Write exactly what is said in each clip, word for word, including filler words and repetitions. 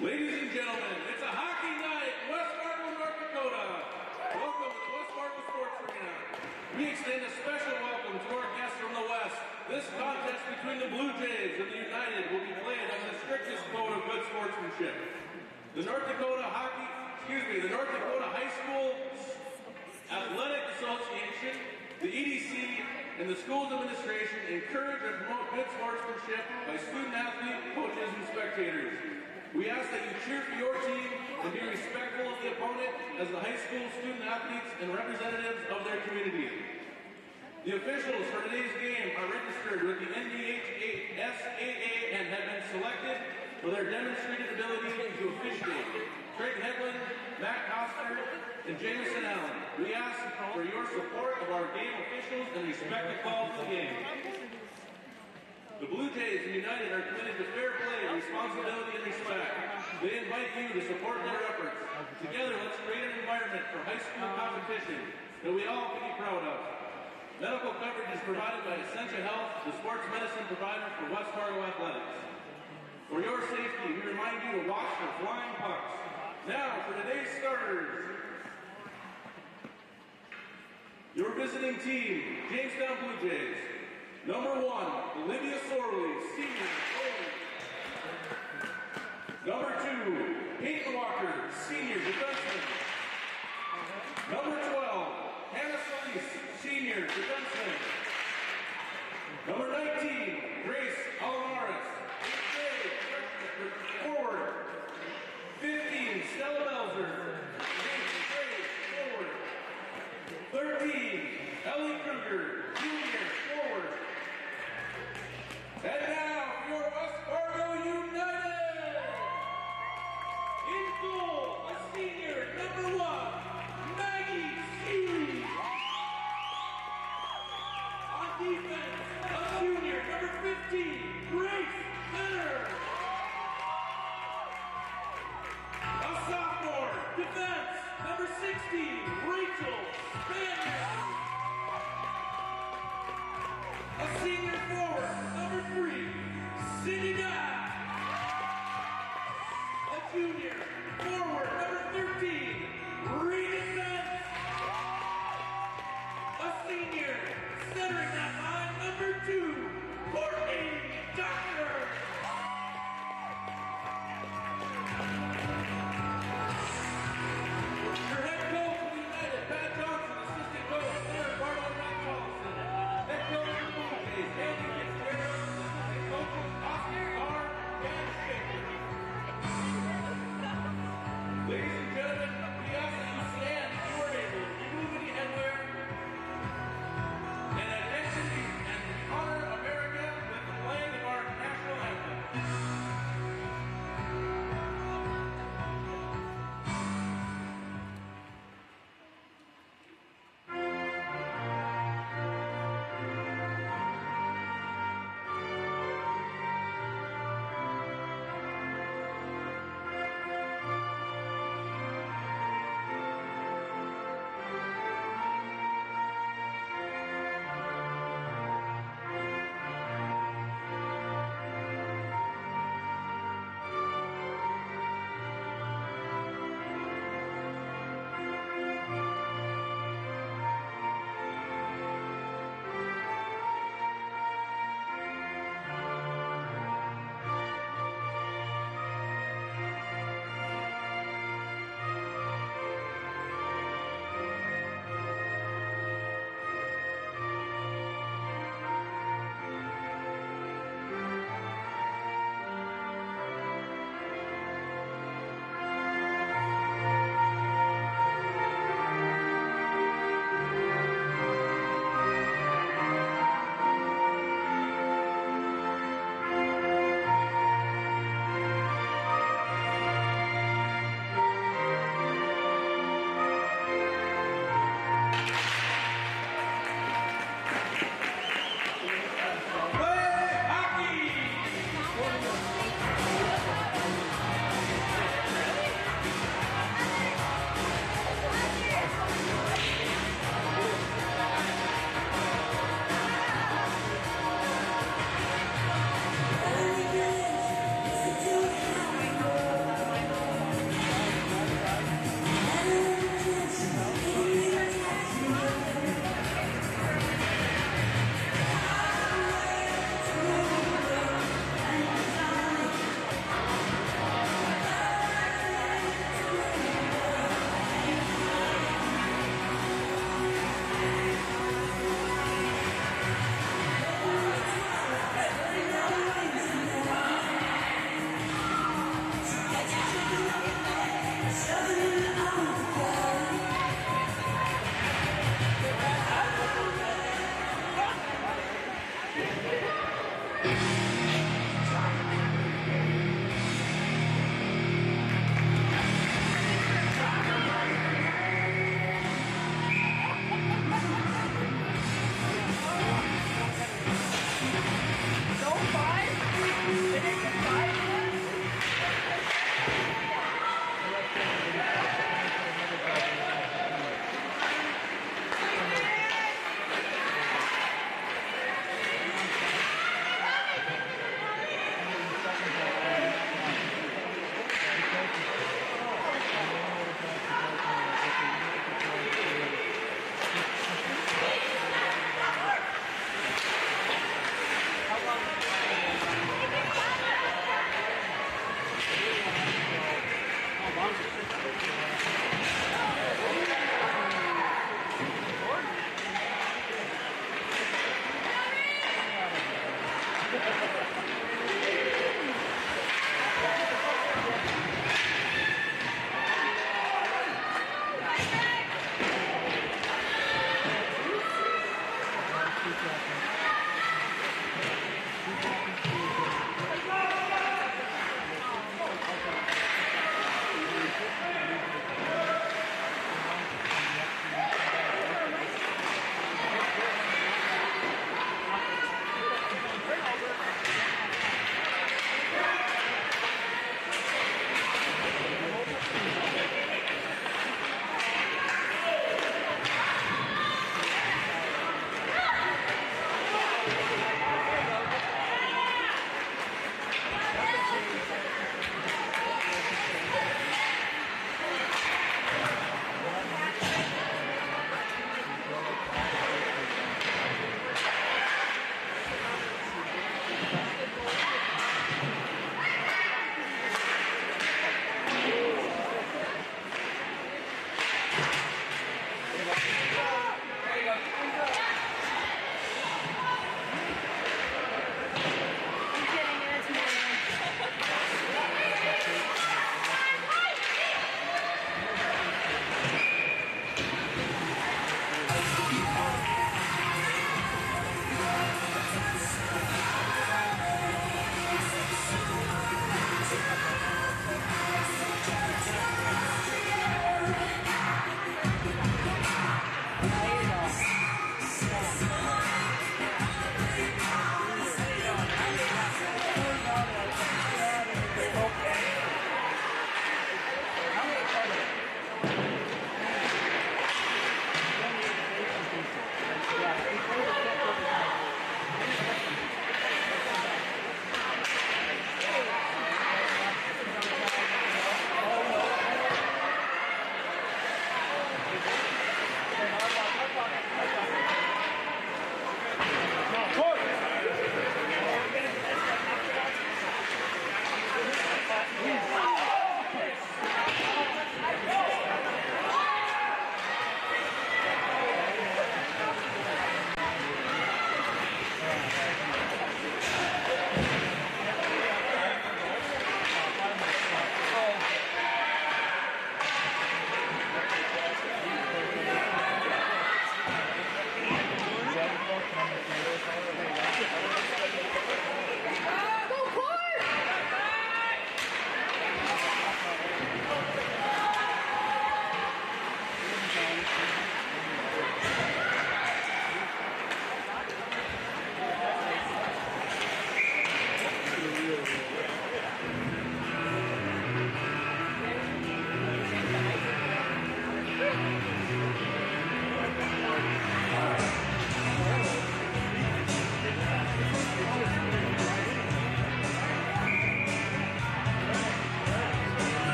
Ladies and gentlemen, it's a hockey night in West Fargo, North Dakota. Welcome to the West Fargo Sports Arena. We extend a special welcome to our guests from the West. This contest between the Blue Jays and the United will be played on the strictest code of good sportsmanship. The North Dakota Hockey, excuse me, the North Dakota High School Athletic Association, the E D C, and the school's administration encourage and promote good sportsmanship by student athletes, coaches, and spectators. We ask that you cheer for your team and be respectful of the opponent as the high school student athletes and representatives of their community. The officials for today's game are registered with the N D H S A A and have been selected for their demonstrated ability to officiate. Craig Hedlund, Matt Koster, and Jameson Allen. We ask for your support of our game officials and respect the call for the game. The Blue Jays and United are committed to fair play, responsibility, and respect. They invite you to support their efforts. Together, let's create an environment for high school competition that we all can be proud of. Medical coverage is provided by Essentia Health, the sports medicine provider for West Fargo Athletics. For your safety, we remind you to watch for flying pucks. Now, for today's starters. Your visiting team, Jamestown Blue Jays. Number one, Olivia Sorley, senior, goalie. Number two, Peyton Walker, senior, defenseman. Number twelve, Hannah Solis, senior, defenseman. Number nineteen, Grace Alamaris, eighth grade, forward. fifteen, Stella Belzer, eighth grade, forward. thirteen, Ellie Kruger, junior, forward. And now, for your West Fargo United! In goal, a senior, number one, Maggie Seeley. On defense, a junior, number fifteen, Grace Benner. A sophomore, defense, number sixteen, Rachel Spanier. A senior forward, number three, Cindy Dye. A junior forward, number thirteen, Regan Benz. A senior centering that line, number two, Courtney Doctor. Your head coach of the United, Pat Johnson, assistant coach, Sarah Barlow, Matt Collison. Head coach of the Blue Jays, Andy Fitzgerald, assistant coaches, Oscar R. and Shaker.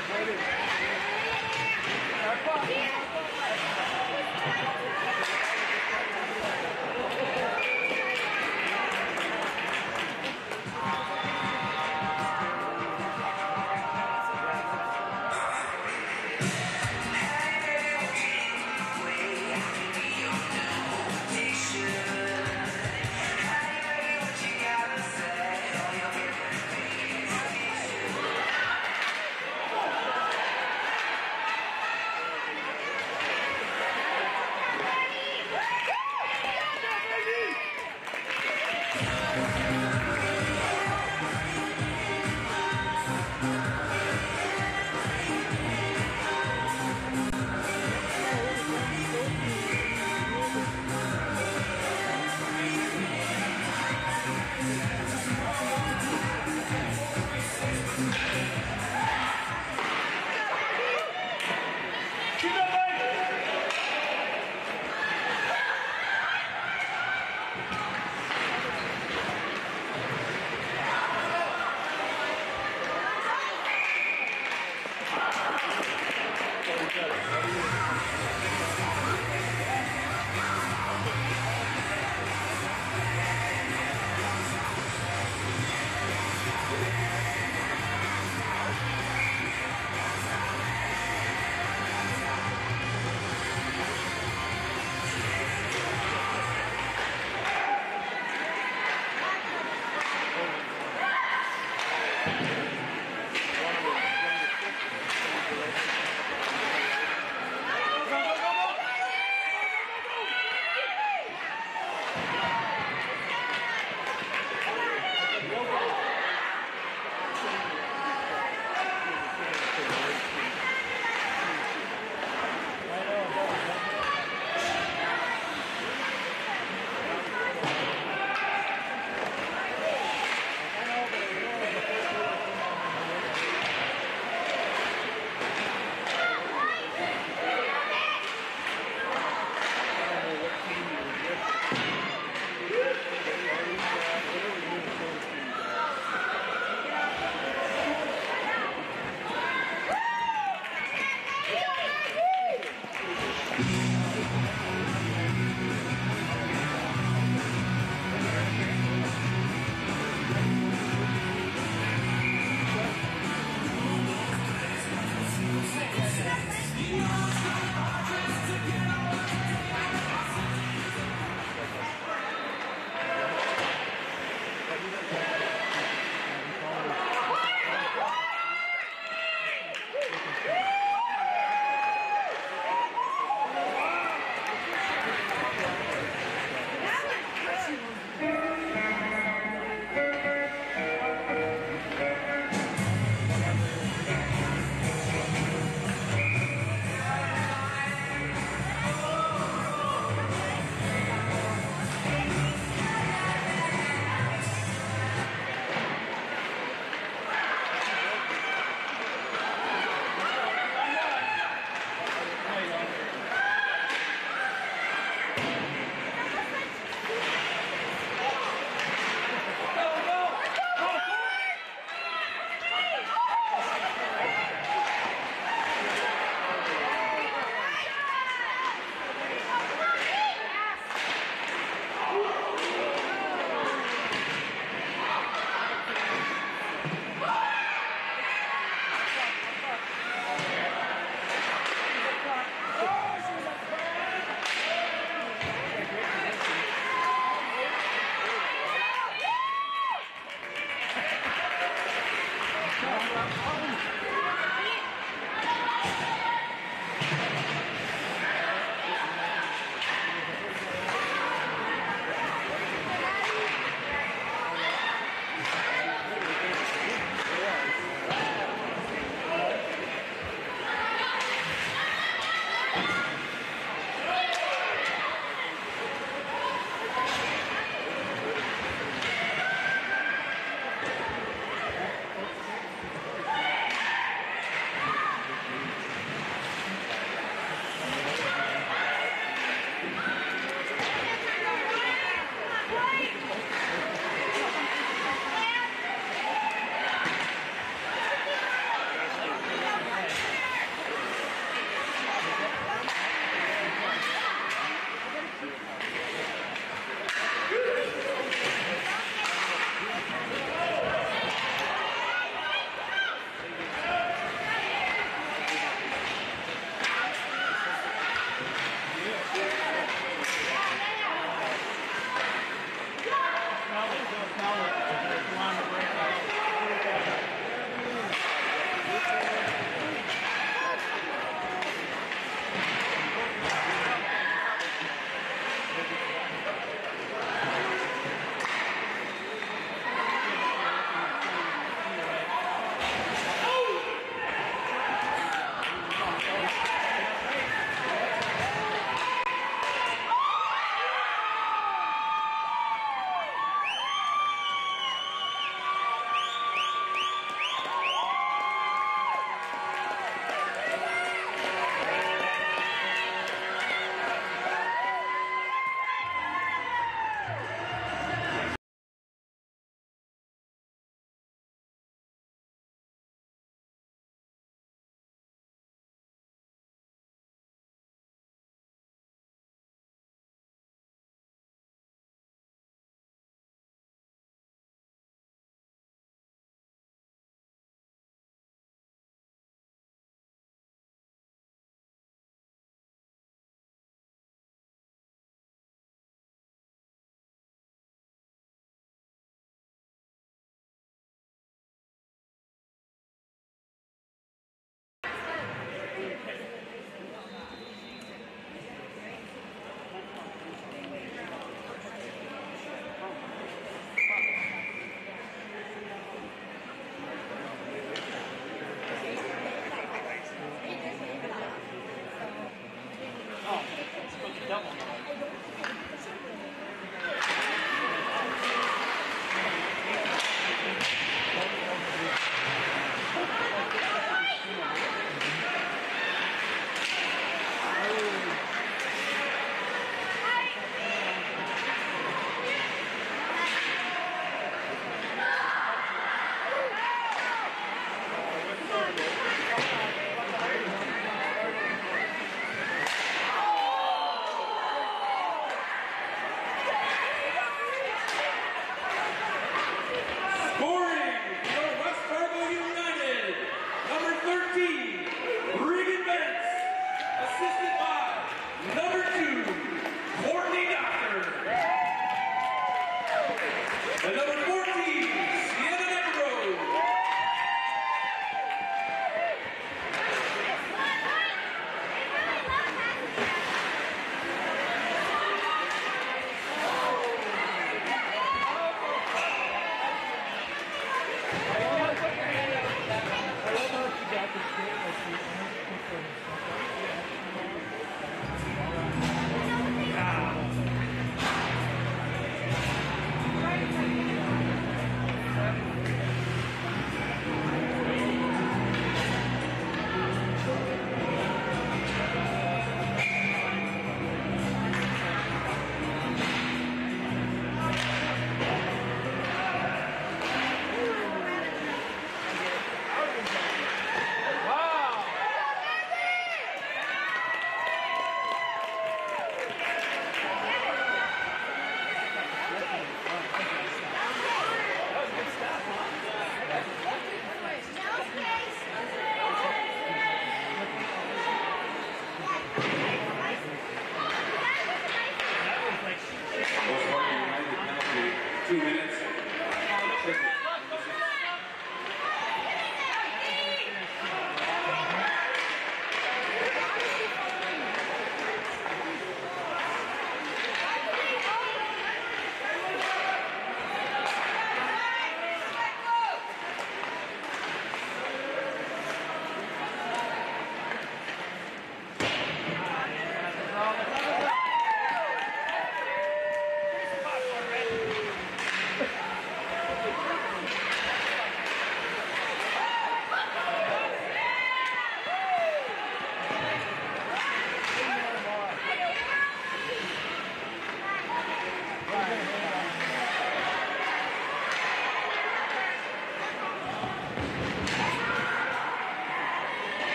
Come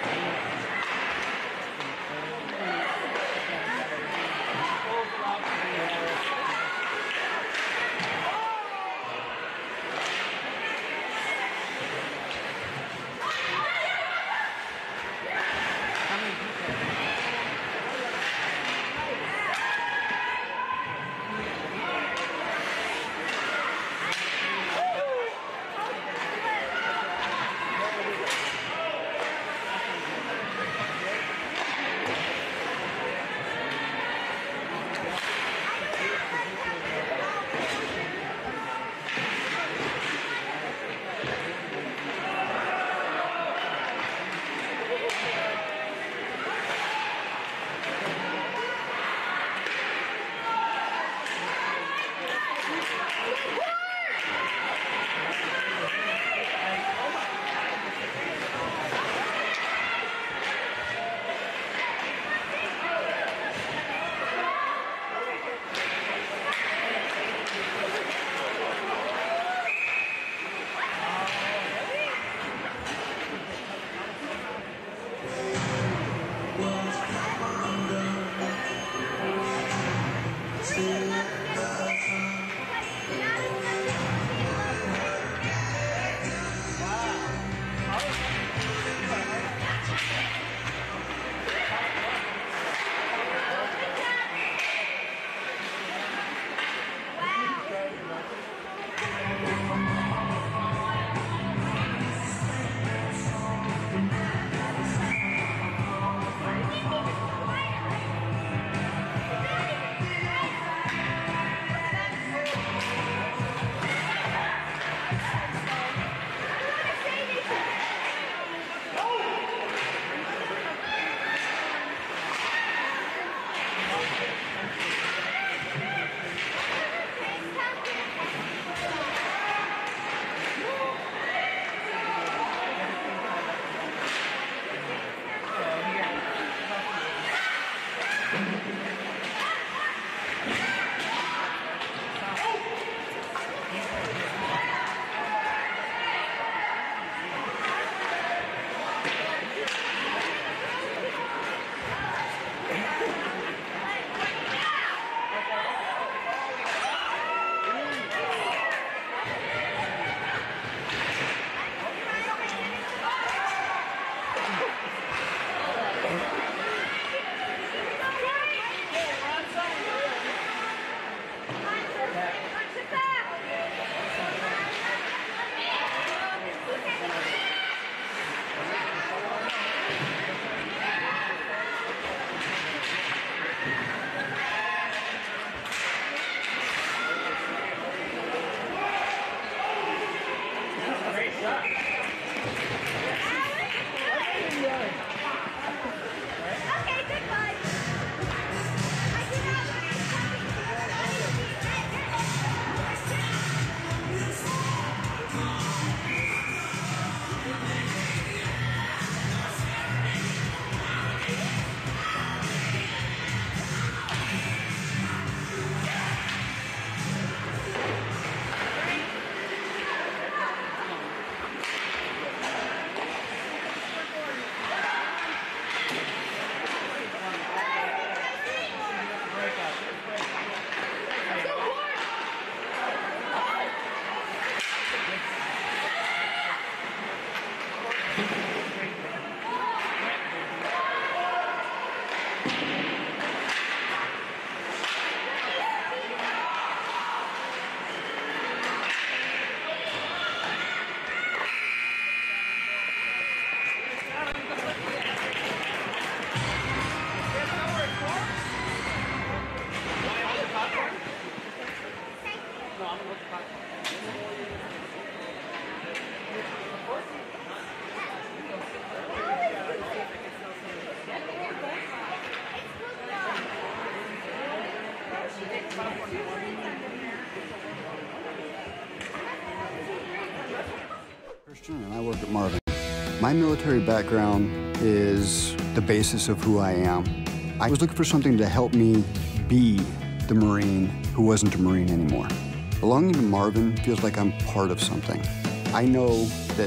Christian, and I work at Marvin. My military background is the basis of who I am. I was looking for something to help me be the Marine who wasn't a Marine anymore. Belonging to Marvin feels like I'm part of something. I know that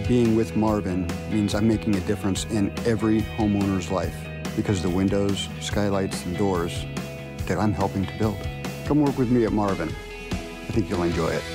being with Marvin means I'm making a difference in every homeowner's life because of the windows, skylights, and doors that I'm helping to build. Come work with me at Marvin. I think you'll enjoy it.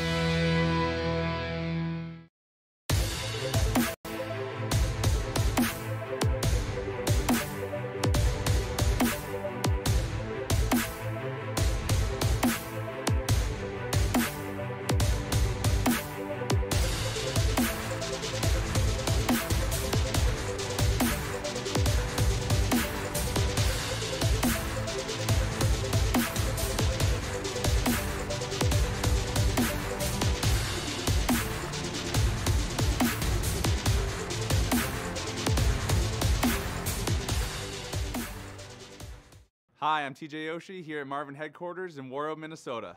Hi, I'm T J Oshie here at Marvin headquarters in Warroad, Minnesota.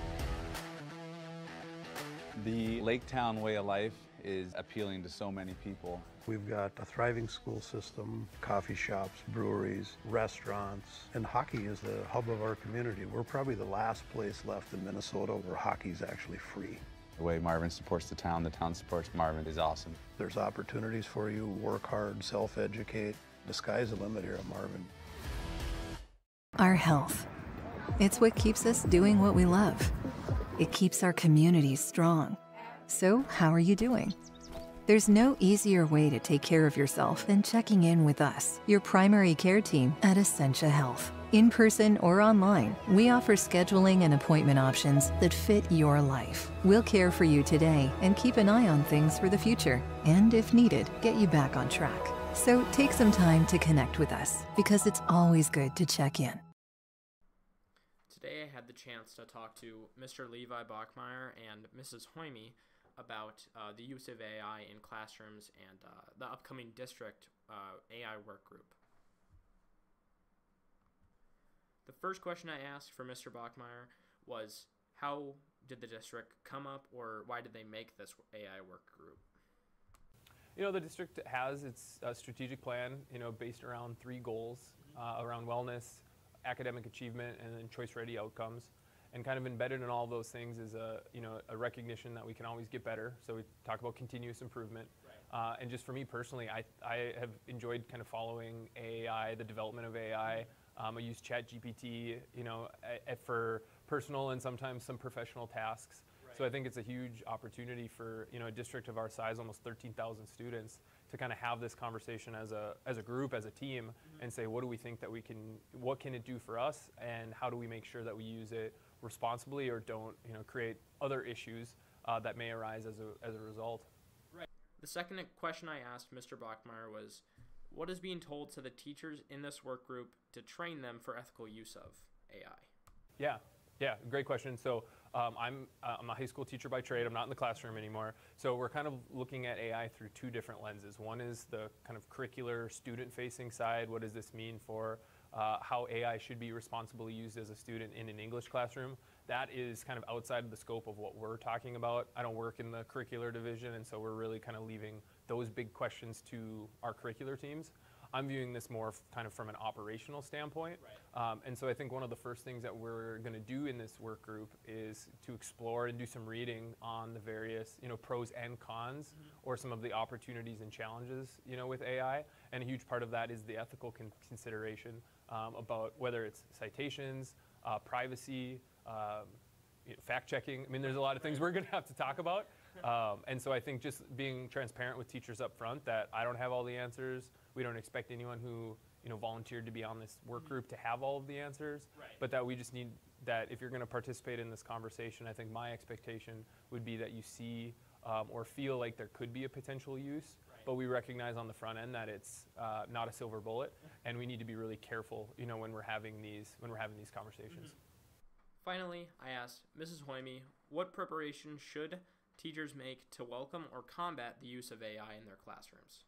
The Lake Town way of life is appealing to so many people. We've got a thriving school system, coffee shops, breweries, restaurants, and hockey is the hub of our community. We're probably the last place left in Minnesota where hockey is actually free. The way Marvin supports the town, the town supports Marvin is awesome. There's opportunities for you, work hard, self-educate. The sky's the limit here at Marvin. Our health. It's what keeps us doing what we love. It keeps our communities strong. So, how are you doing? There's no easier way to take care of yourself than checking in with us, your primary care team at Essentia Health. In person or online, we offer scheduling and appointment options that fit your life. We'll care for you today and keep an eye on things for the future, and if needed, get you back on track. So take some time to connect with us, because it's always good to check in. Today I had the chance to talk to Mister Levi Bachmeyer and Missus Hoyme about uh, the use of A I in classrooms and uh, the upcoming district uh, A I work group. The first question I asked for Mister Bachmeyer was, how did the district come up, or why did they make this A I work group? You know, the district has its uh, strategic plan, you know, based around three goals, uh, around wellness, academic achievement, and then choice-ready outcomes. And kind of embedded in all those things is a, you know, a recognition that we can always get better. So we talk about continuous improvement. Right. Uh, and just for me personally, I, I have enjoyed kind of following A I, the development of A I. Um, I use ChatGPT, you know, a, a for personal and sometimes some professional tasks. So I think it's a huge opportunity for, you know, a district of our size, almost thirteen thousand students, to kind of have this conversation as a as a group, as a team, mm-hmm. and say, what do we think that we can, what can it do for us, and how do we make sure that we use it responsibly or don't, you know, create other issues uh, that may arise as a as a result. Right. The second question I asked Mister Bachmeyer was, what is being told to the teachers in this work group to train them for ethical use of A I? Yeah. Yeah, great question. So um, I'm, uh, I'm a high school teacher by trade. I'm not in the classroom anymore. So we're kind of looking at A I through two different lenses. One is the kind of curricular student-facing side. What does this mean for uh, how A I should be responsibly used as a student in an English classroom? That is kind of outside of the scope of what we're talking about. I don't work in the curricular division, and so we're really kind of leaving those big questions to our curricular teams. I'm viewing this more kind of from an operational standpoint. Right. Um, and so I think one of the first things that we're going to do in this work group is to explore and do some reading on the various, you know, pros and cons, mm-hmm. or some of the opportunities and challenges, you know, with A I. And a huge part of that is the ethical con consideration um, about whether it's citations, uh, privacy, um, you know, fact-checking. I mean, there's a lot of things we're going to have to talk about. Um, and so I think just being transparent with teachers up front that I don't have all the answers. We don't expect anyone who, you know, volunteered to be on this work group to have all of the answers, right. But that we just need that if you're going to participate in this conversation, I think my expectation would be that you see um, or feel like there could be a potential use, right. But we recognize on the front end that it's uh, not a silver bullet, and we need to be really careful, you know, when we're having these when we're having these conversations. Mm-hmm. Finally, I asked Missus Hoyme, what preparation should teachers make to welcome or combat the use of A I in their classrooms?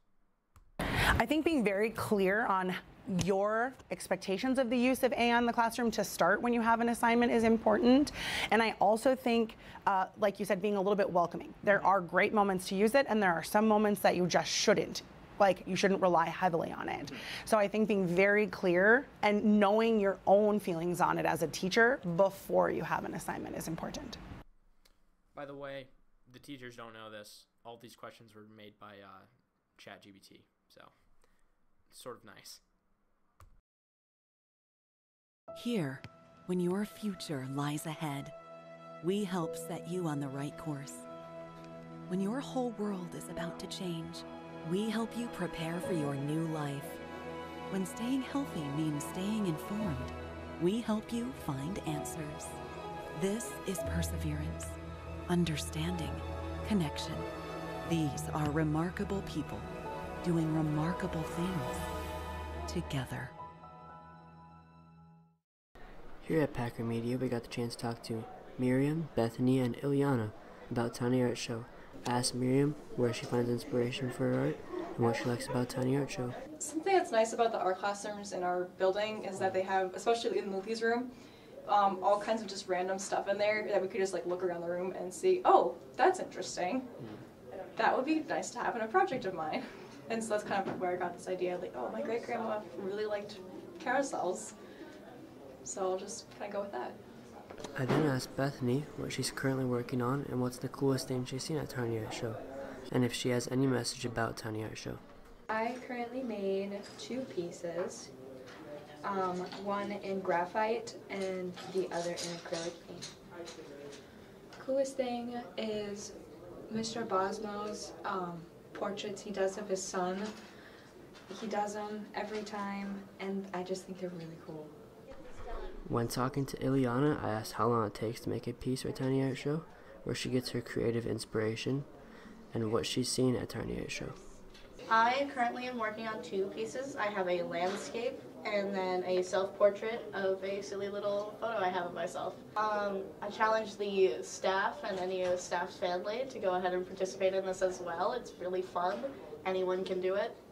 I think being very clear on your expectations of the use of A I in the classroom to start when you have an assignment is important. And I also think, uh, like you said, being a little bit welcoming. There are great moments to use it, and there are some moments that you just shouldn't. Like, you shouldn't rely heavily on it. So I think being very clear and knowing your own feelings on it as a teacher before you have an assignment is important. By the way, the teachers don't know this. all these questions were made by uh, ChatGPT, so it's sort of nice. Here, when your future lies ahead, we help set you on the right course. When your whole world is about to change, we help you prepare for your new life. When staying healthy means staying informed, we help you find answers. This is perseverance, understanding, connection. These are remarkable people doing remarkable things together. Here at Packer Media, we got the chance to talk to Miriam, Bethany, and Ileana about Tiny Art Show. I asked Miriam where she finds inspiration for her art and what she likes about Tiny Art Show. Something that's nice about the art classrooms in our building is that they have, especially in Luthie's room, um, all kinds of just random stuff in there that we could just like look around the room and see, oh, that's interesting. Mm. That would be nice to have in a project of mine. And so that's kind of where I got this idea, like, oh, my great-grandma really liked carousels. So I'll just kind of go with that. I then asked Bethany what she's currently working on and what's the coolest thing she's seen at Tiny Art Show, and if she has any message about Tiny Art Show. I currently made two pieces, um, one in graphite and the other in acrylic paint. Coolest thing is Mister Bosmo's um, portraits he does of his son. He does them every time, and I just think they're really cool. When talking to Ileana, I asked how long it takes to make a piece for Tiny Art Show, where she gets her creative inspiration, and what she's seen at Tiny Art Show. I currently am working on two pieces. I have a landscape and then a self-portrait of a silly little photo I have of myself. Um, I challenge the staff and any of the staff's family to go ahead and participate in this as well. It's really fun. Anyone can do it.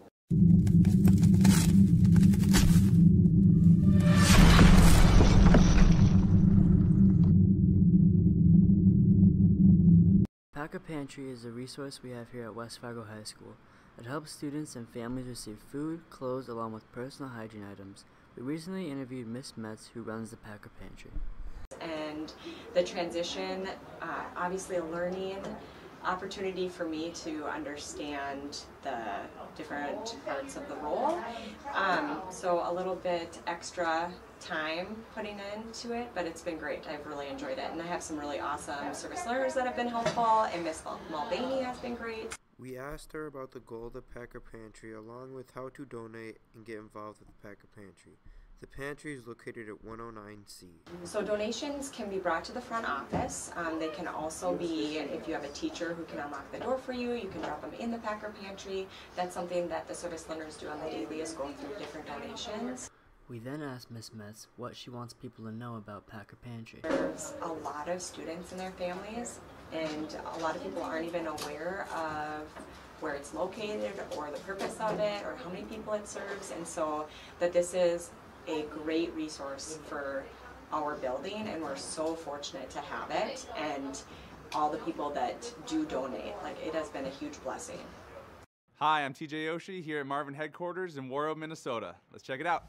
Packer Pantry is a resource we have here at West Fargo High School. It helps students and families receive food, clothes, along with personal hygiene items. We recently interviewed Miss Metz, who runs the Packer Pantry. And the transition, uh, obviously a learning opportunity for me to understand the different parts of the role. Um, so a little bit extra time putting into it, but it's been great. I've really enjoyed it. And I have some really awesome service learners that have been helpful, and Miss Mulvaney has been great. We asked her about the goal of the Packer Pantry, along with how to donate and get involved with the Packer Pantry. The pantry is located at one oh nine C. So donations can be brought to the front office. Um, they can also be, if you have a teacher who can unlock the door for you, you can drop them in the Packer Pantry. That's something that the service learners do on the daily, is go through different donations. We then asked Miss Metz what she wants people to know about Packer Pantry. There's a lot of students and their families, and a lot of people aren't even aware of where it's located or the purpose of it or how many people it serves, and so that this is a great resource for our building, and we're so fortunate to have it, and all the people that do donate. Like, it has been a huge blessing. Hi, I'm T J Oshie here at Marvin headquarters in Warroad, Minnesota. Let's check it out.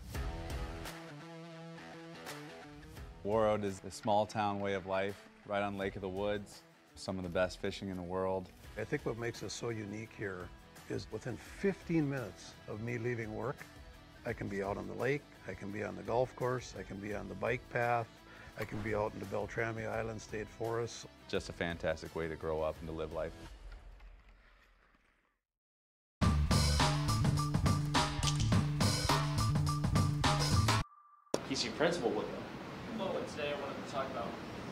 Warroad is a small town way of life right on Lake of the Woods. Some of the best fishing in the world. I think what makes us so unique here is within fifteen minutes of me leaving work, I can be out on the lake, I can be on the golf course, I can be on the bike path, I can be out in the Beltrami Island State Forest. Just a fantastic way to grow up and to live life. P C principal with them. Hello, and today I wanted to talk about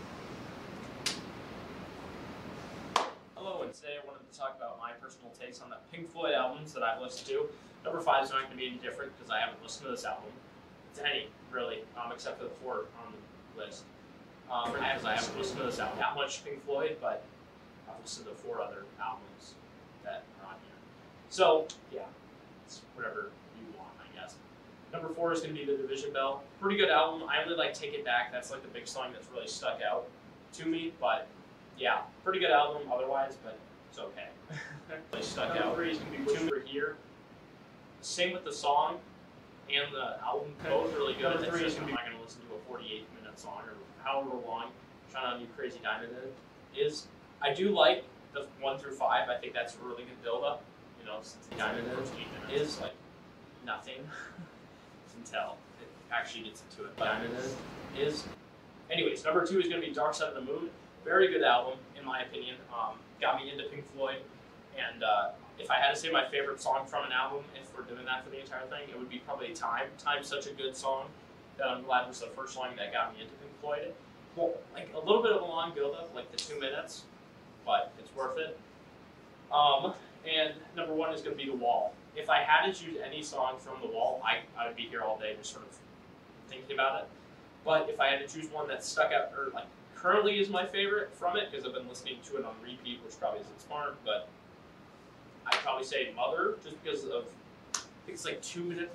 Hello, and today I wanted to talk about my personal takes on the Pink Floyd albums that I've listened to. Number five is not going to be any different because I haven't listened to this album. To any, really, um, except for the four on the list. Um, I, I haven't listened to this album that much Pink Floyd, but I've listened to four other albums that are on here. So, yeah, it's whatever you want, I guess. Number four is going to be The Division Bell. Pretty good album. I really like Take It Back. That's like the big song that's really stuck out to me, but yeah, pretty good album otherwise, but it's okay. Really stuck out. Number three is going to be Two Over Here. Same with the song and the album, both really good. Number three is going to be, I'm not going to listen to a forty-eight minute song or however long Shine On You Crazy Diamond is. I do like the one through five, I think that's a really good build-up. You know, since the Diamond is like nothing until it actually gets into it. But Diamond is. Anyways, number two is going to be Dark Side of the Moon. Very good album, in my opinion. Um, got me into Pink Floyd. And uh, if I had to say my favorite song from an album, if we're doing that for the entire thing, it would be probably Time. Time's such a good song that I'm glad was the first song that got me into Pink Floyd. Well, like a little bit of a long build-up, like the two minutes, but it's worth it. Um, and number one is going to be The Wall. If I had to choose any song from The Wall, I, I would be here all day just sort of thinking about it. But if I had to choose one that stuck out, or like currently is my favorite from it, because I've been listening to it on repeat, which probably isn't smart, but I'd probably say Mother, just because of, I think it's like two minutes.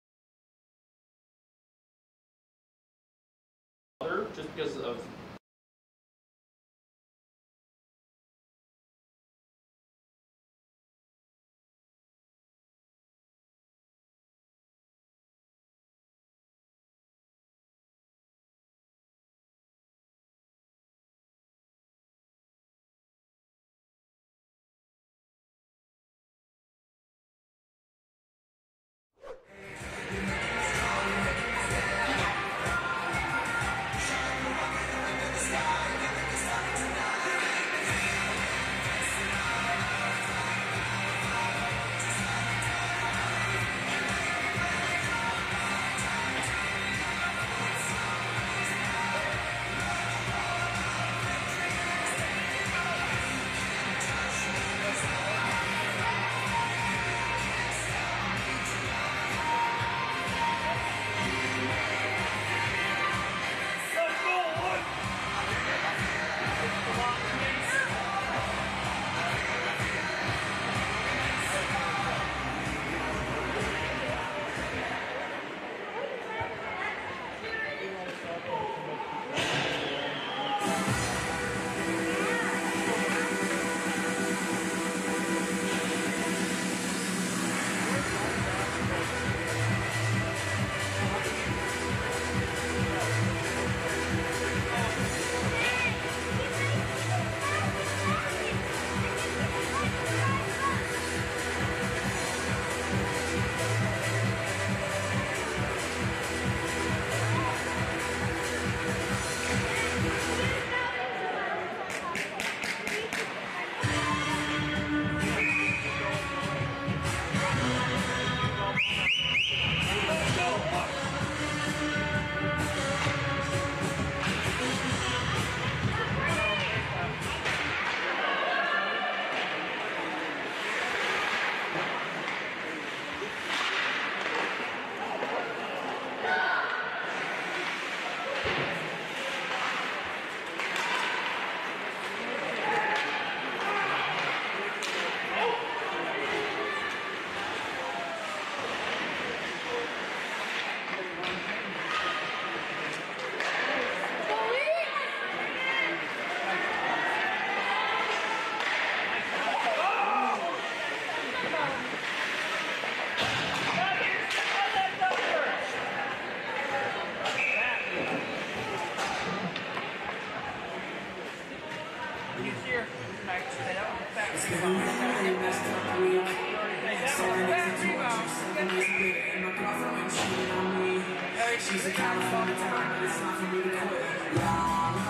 Mother, just because of She's a California time, but it's not for me to quit.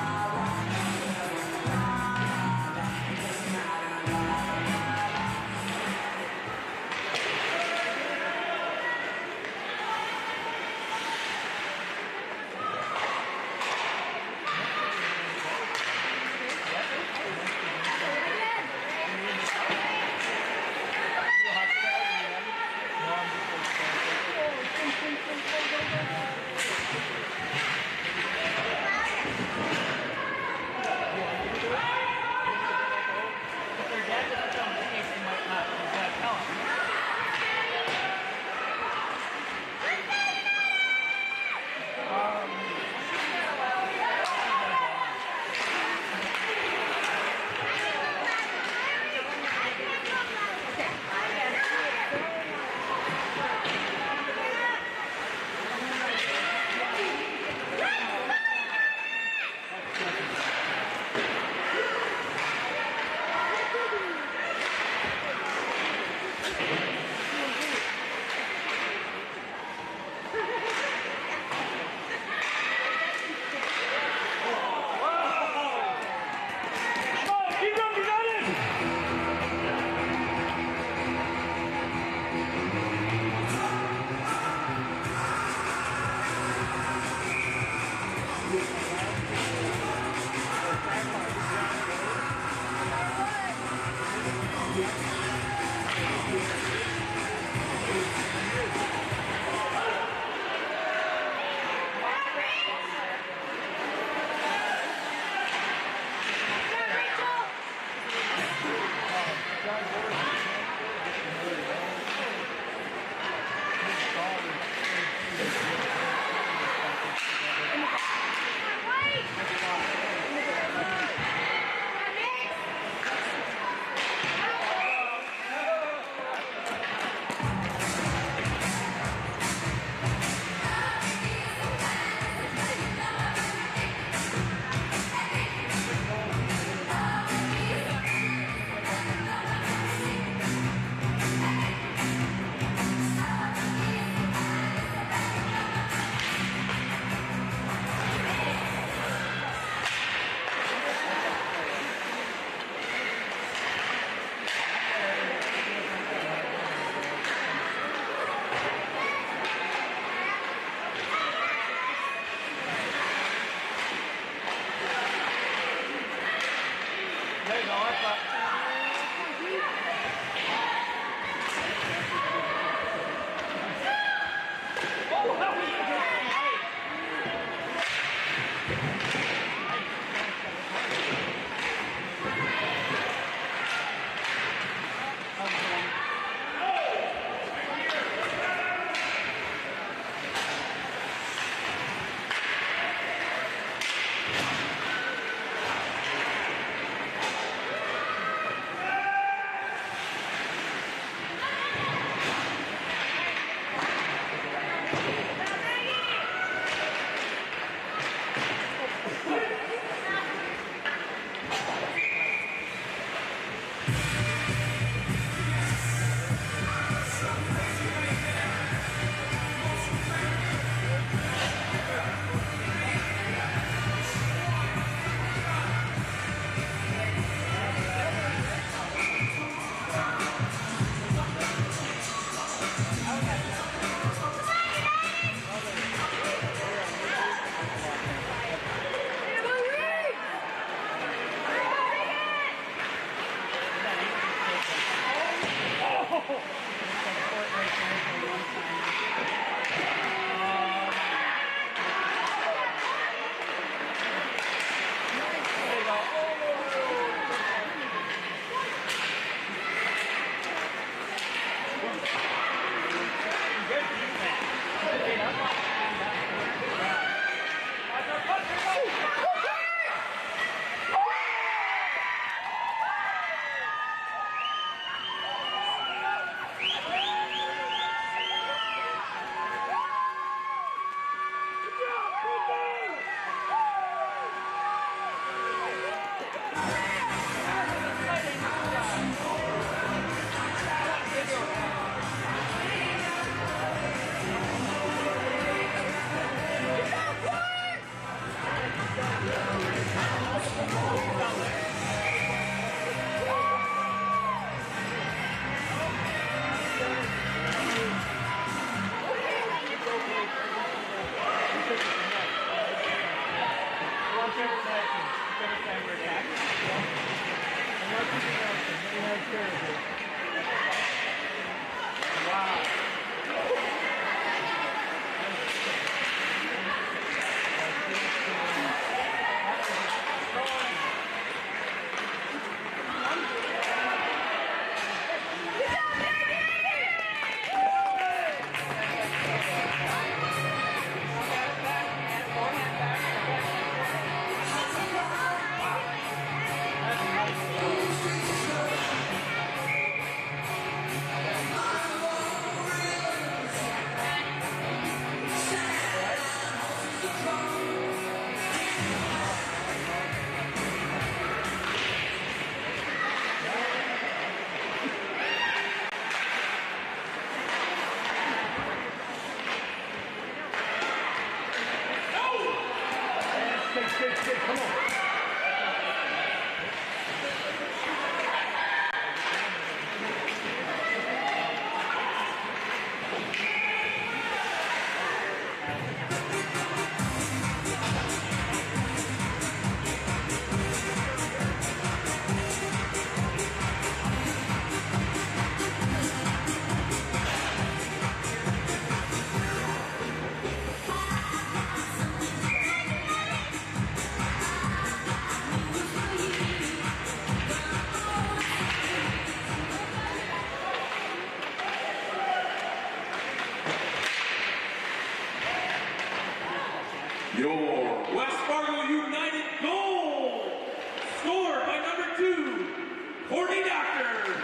Your West Fargo United goal, scored by number two, Courtney Doctor.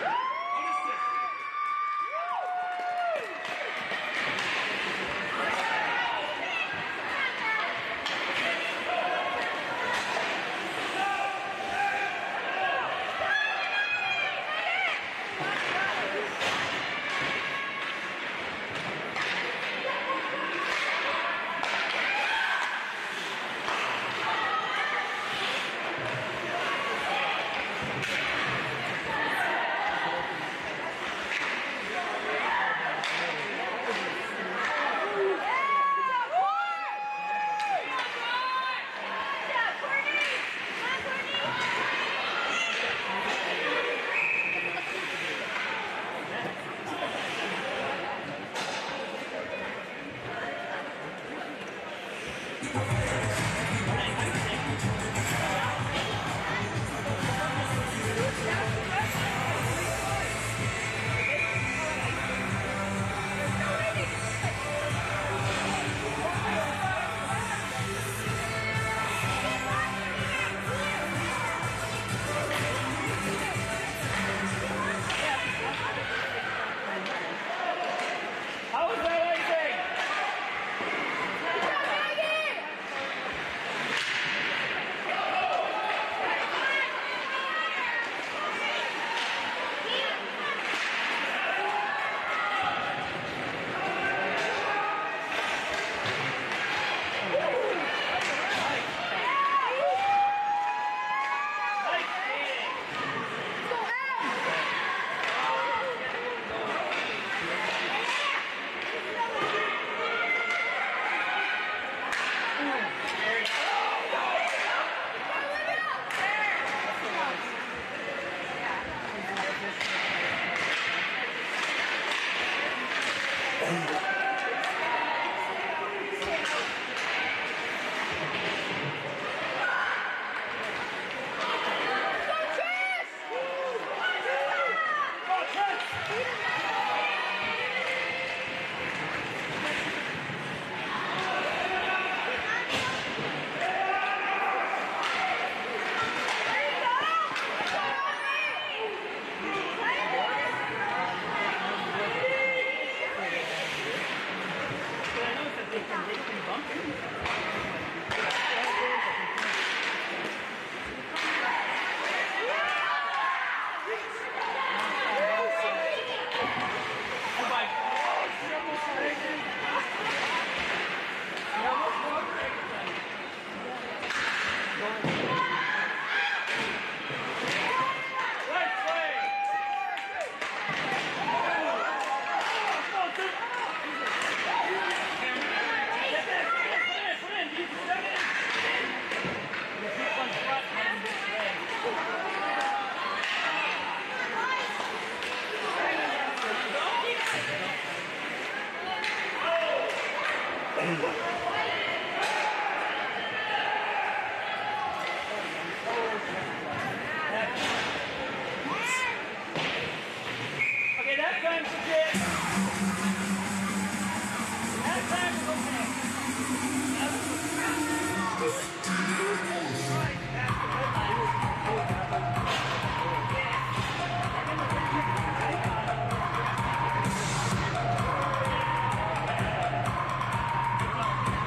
Come on.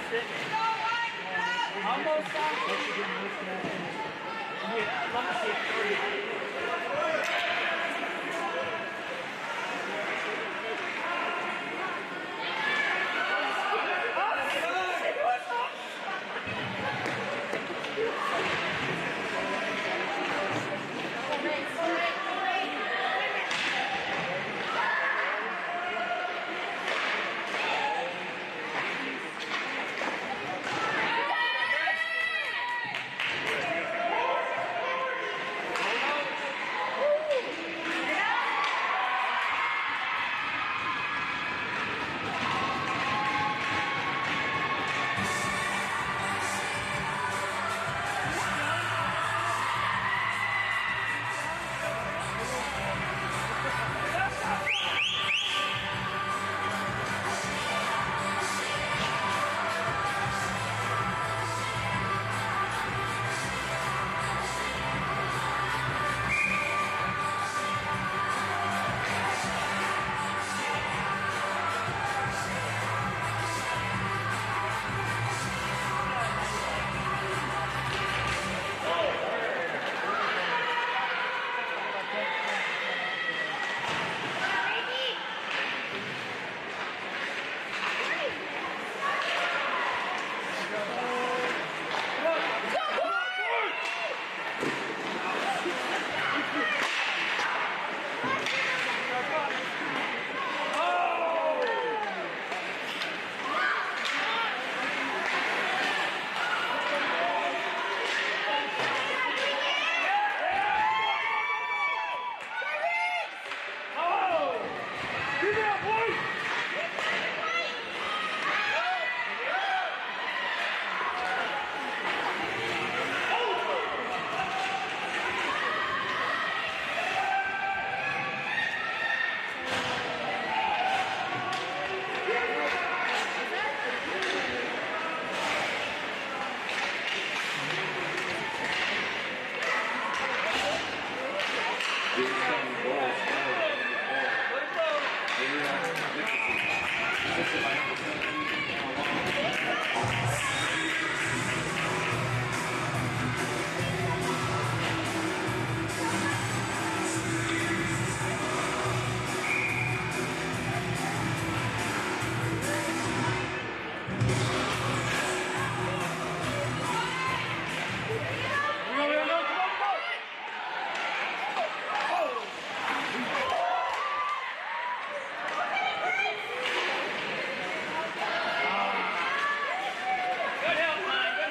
Almost on. Yeah, let me see it. Good help, man.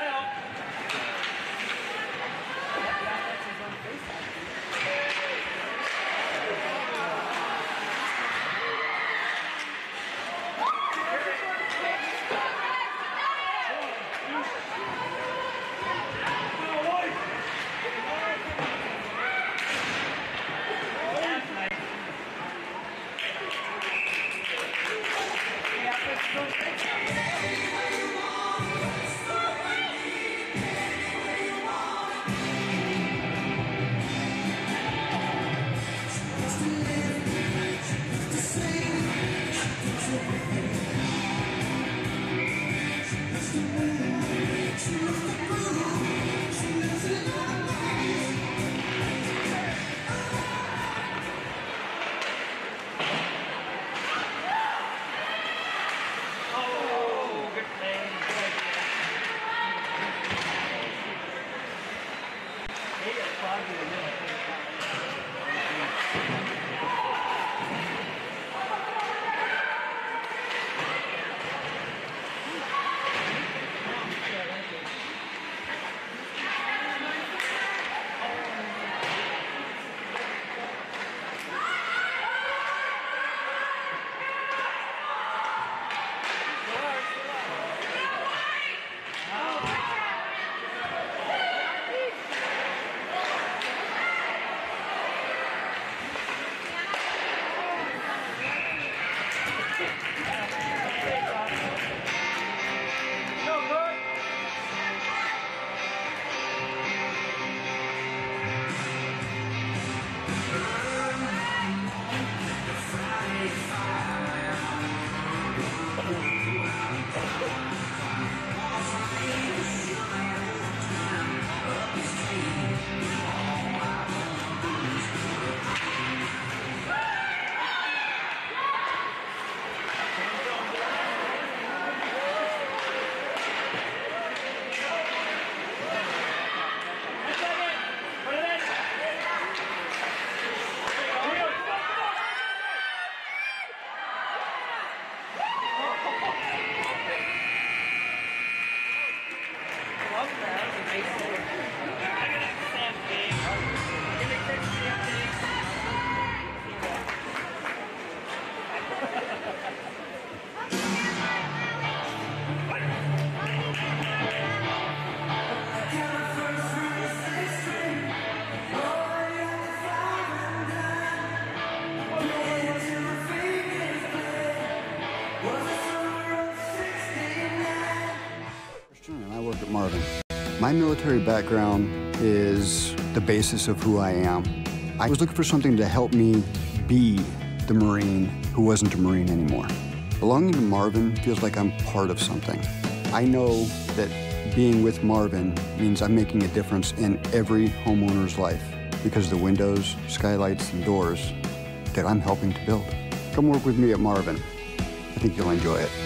Marvin. My military background is the basis of who I am. I was looking for something to help me be the Marine who wasn't a Marine anymore. Belonging to Marvin feels like I'm part of something. I know that being with Marvin means I'm making a difference in every homeowner's life because of the windows, skylights, and doors that I'm helping to build. Come work with me at Marvin. I think you'll enjoy it.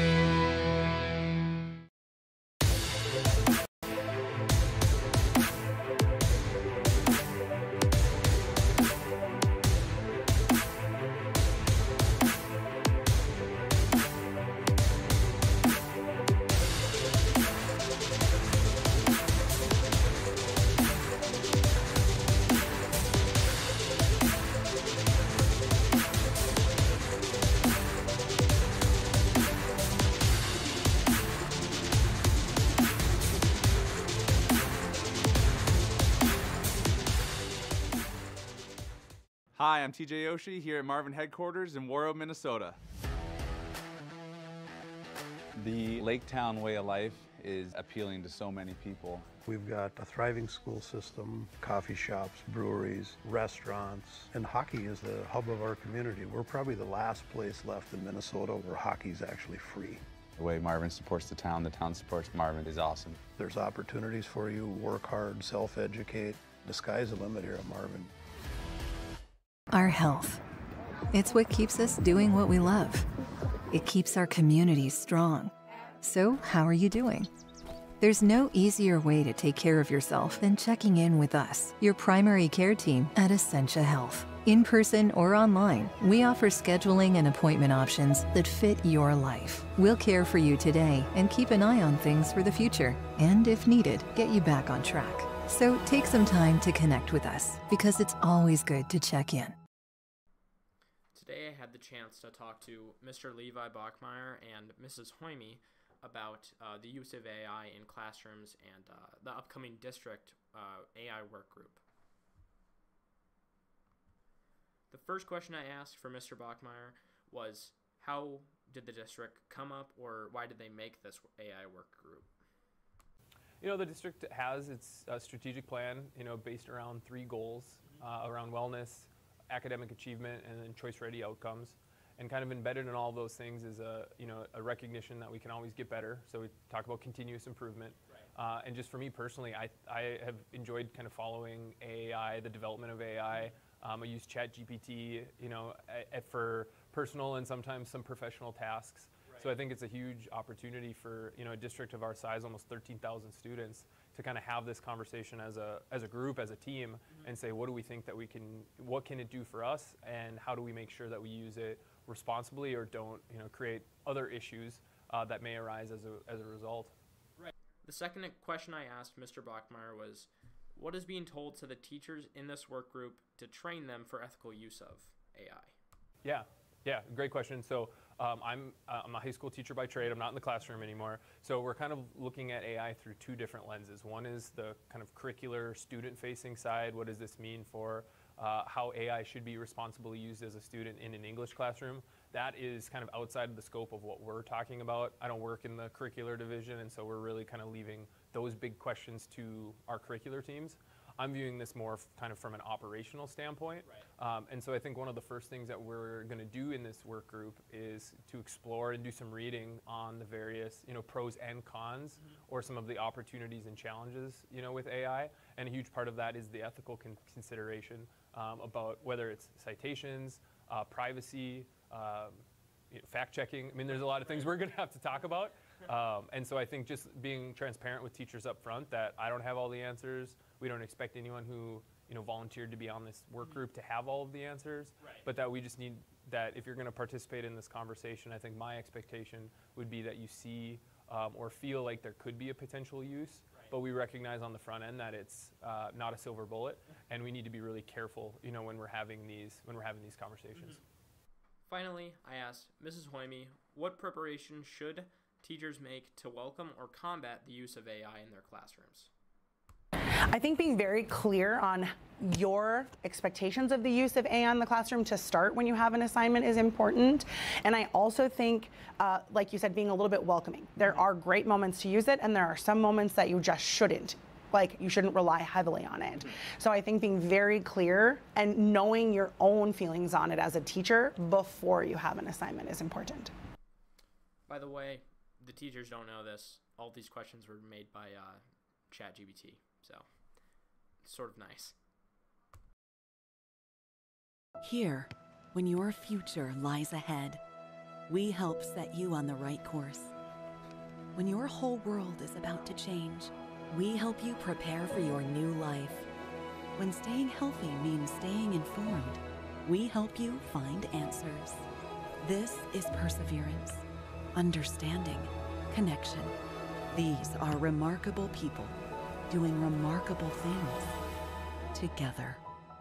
Hi, I'm T J Yoshi here at Marvin headquarters in Warroad, Minnesota. The Lake Town way of life is appealing to so many people. We've got a thriving school system, coffee shops, breweries, restaurants, and hockey is the hub of our community. We're probably the last place left in Minnesota where hockey is actually free. The way Marvin supports the town, the town supports Marvin is awesome. There's opportunities for you, work hard, self-educate. The sky's the limit here at Marvin. Our health. It's what keeps us doing what we love. It keeps our communities strong. So, how are you doing? There's no easier way to take care of yourself than checking in with us, your primary care team at Essentia Health. In person or online, we offer scheduling and appointment options that fit your life. We'll care for you today and keep an eye on things for the future, and if needed, get you back on track. So take some time to connect with us, because it's always good to check in. Today I had the chance to talk to Mister Levi Bachmeyer and Missus Hoyme about uh, the use of A I in classrooms and uh, the upcoming district uh, A I work group. The first question I asked for Mister Bachmeyer was, how did the district come up, or why did they make this A I work group? You know, the district has its uh, strategic plan, you know, based around three goals, uh, around wellness, academic achievement, and then choice-ready outcomes. And kind of embedded in all of those things is a, you know, a recognition that we can always get better. So we talk about continuous improvement. Right. Uh, and just for me personally, I, I have enjoyed kind of following A I, the development of A I. Um, I use ChatGPT, you know, a, a for personal and sometimes some professional tasks. So I think it's a huge opportunity for, you know, a district of our size, almost thirteen thousand students, to kind of have this conversation as a as a group, as a team, mm-hmm. and say, what do we think that we can, what can it do for us, and how do we make sure that we use it responsibly or don't, you know, create other issues uh, that may arise as a as a result. Right. The second question I asked Mister Bachmeyer was, what is being told to the teachers in this work group to train them for ethical use of A I? Yeah. Yeah, great question. So um, I'm, uh, I'm a high school teacher by trade. I'm not in the classroom anymore. So we're kind of looking at A I through two different lenses. One is the kind of curricular student-facing side. What does this mean for uh, how A I should be responsibly used as a student in an English classroom? That is kind of outside of the scope of what we're talking about. I don't work in the curricular division, and so we're really kind of leaving those big questions to our curricular teams. I'm viewing this more f kind of from an operational standpoint. Right. Um, and so I think one of the first things that we're going to do in this work group is to explore and do some reading on the various, you know, pros and cons, mm-hmm. or some of the opportunities and challenges, you know, with A I. And a huge part of that is the ethical con consideration um, about whether it's citations, uh, privacy, um, you know, fact-checking. I mean, there's a lot of things we're going to have to talk about. Um, and so I think just being transparent with teachers up front that I don't have all the answers. We don't expect anyone who, you know, volunteered to be on this work group to have all of the answers, right. But that we just need that if you're going to participate in this conversation, I think my expectation would be that you see um, or feel like there could be a potential use, right. But we recognize on the front end that it's uh, not a silver bullet, and we need to be really careful, you know, when we're having these when we're having these conversations. Mm-hmm. Finally, I asked Missus Hoyme, what preparation should teachers make to welcome or combat the use of A I in their classrooms? I think being very clear on your expectations of the use of A I in the classroom to start when you have an assignment is important. And I also think, uh, like you said, being a little bit welcoming. There are great moments to use it, and there are some moments that you just shouldn't. Like, you shouldn't rely heavily on it. So I think being very clear and knowing your own feelings on it as a teacher before you have an assignment is important. By the way, the teachers don't know this. All these questions were made by uh, ChatGPT, so it's sort of nice. Here, when your future lies ahead, we help set you on the right course. When your whole world is about to change, we help you prepare for your new life. When staying healthy means staying informed, we help you find answers. This is perseverance, understanding, connection. These are remarkable people doing remarkable things together.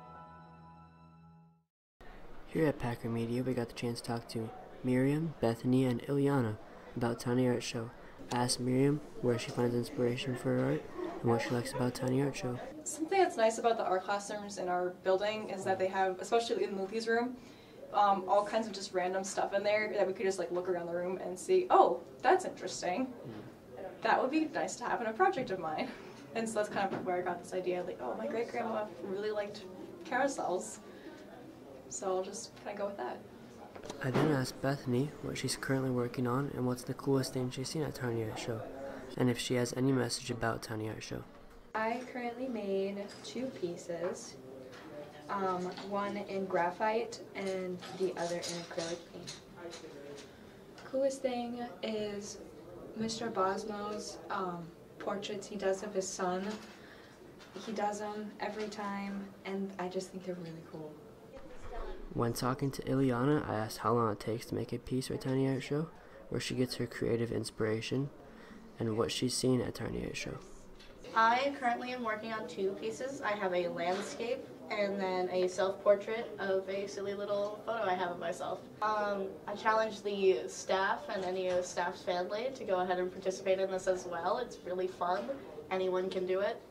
Here at Packer Media, we got the chance to talk to Miriam, Bethany, and Ileana about Tiny Art Show. Ask Miriam where she finds inspiration for her art and what she likes about Tiny Art Show. Something that's nice about the art classrooms in our building is that they have, especially in Luthie's room, um, all kinds of just random stuff in there that we could just like look around the room and see, oh, that's interesting. Mm-hmm. That would be nice to have in a project of mine. And so that's kind of where I got this idea, like, oh, my great-grandma really liked carousels. So I'll just kind of go with that. I then asked Bethany what she's currently working on and what's the coolest thing she's seen at Tiny Art Show, and if she has any message about Tiny Art Show. I currently made two pieces, um, one in graphite and the other in acrylic paint. Coolest thing is Mister Bosmo's um, portraits he does of his son. He does them every time, and I just think they're really cool. When talking to Ileana, I asked how long it takes to make a piece for Tiny Art Show, where she gets her creative inspiration, and what she's seen at Tiny Art Show. I currently am working on two pieces. I have a landscape and then a self-portrait of a silly little photo I have of myself. Um, I challenge the staff and any of the staff's family to go ahead and participate in this as well. It's really fun. Anyone can do it.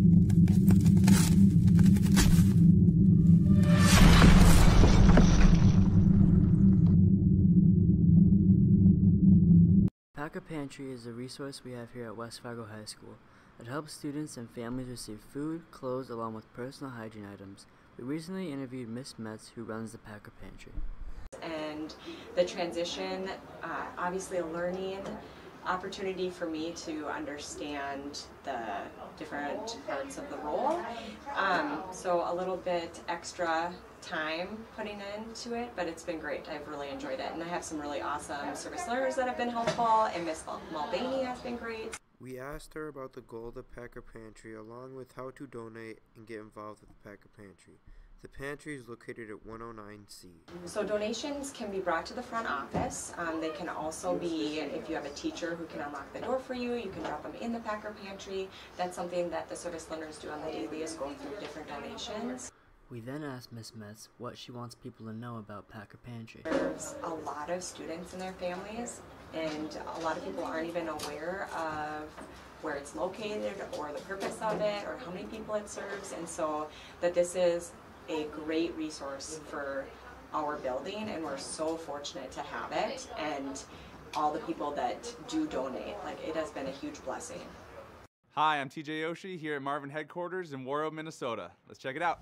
Packer Pantry is a resource we have here at West Fargo High School. It helps students and families receive food, clothes, along with personal hygiene items. We recently interviewed Miss Metz, who runs the Packer Pantry. And the transition, uh, obviously a learning opportunity for me to understand the different parts of the role. Um, so a little bit extra time putting into it, but it's been great. I've really enjoyed it, and I have some really awesome service learners that have been helpful, and Miss Mulvaney has been great. We asked her about the goal of the Packer Pantry, along with how to donate and get involved with the Packer Pantry. The pantry is located at one oh nine C. So donations can be brought to the front office. Um, they can also be, if you have a teacher who can unlock the door for you, you can drop them in the Packer Pantry. That's something that the service learners do on the daily, is go through different donations. We then asked Miss Metz what she wants people to know about Packer Pantry. There's a lot of students and their families, and a lot of people aren't even aware of where it's located or the purpose of it or how many people it serves, and so that this is a great resource for our building, and we're so fortunate to have it, and all the people that do donate. Like, it has been a huge blessing. Hi, I'm T J Yoshi here at Marvin headquarters in Warroad, Minnesota. Let's check it out.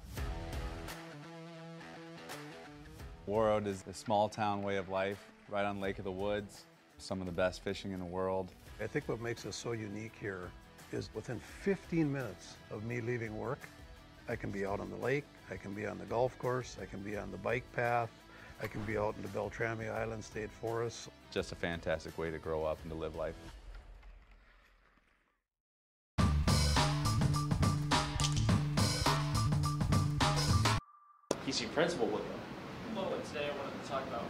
Warroad is a small town way of life, right on Lake of the Woods. Some of the best fishing in the world. I think what makes us so unique here is within fifteen minutes of me leaving work, I can be out on the lake, I can be on the golf course, I can be on the bike path, I can be out in the Beltrami Island State Forest. Just a fantastic way to grow up and to live life. P C principal with them. Hello, and today I wanted to talk about.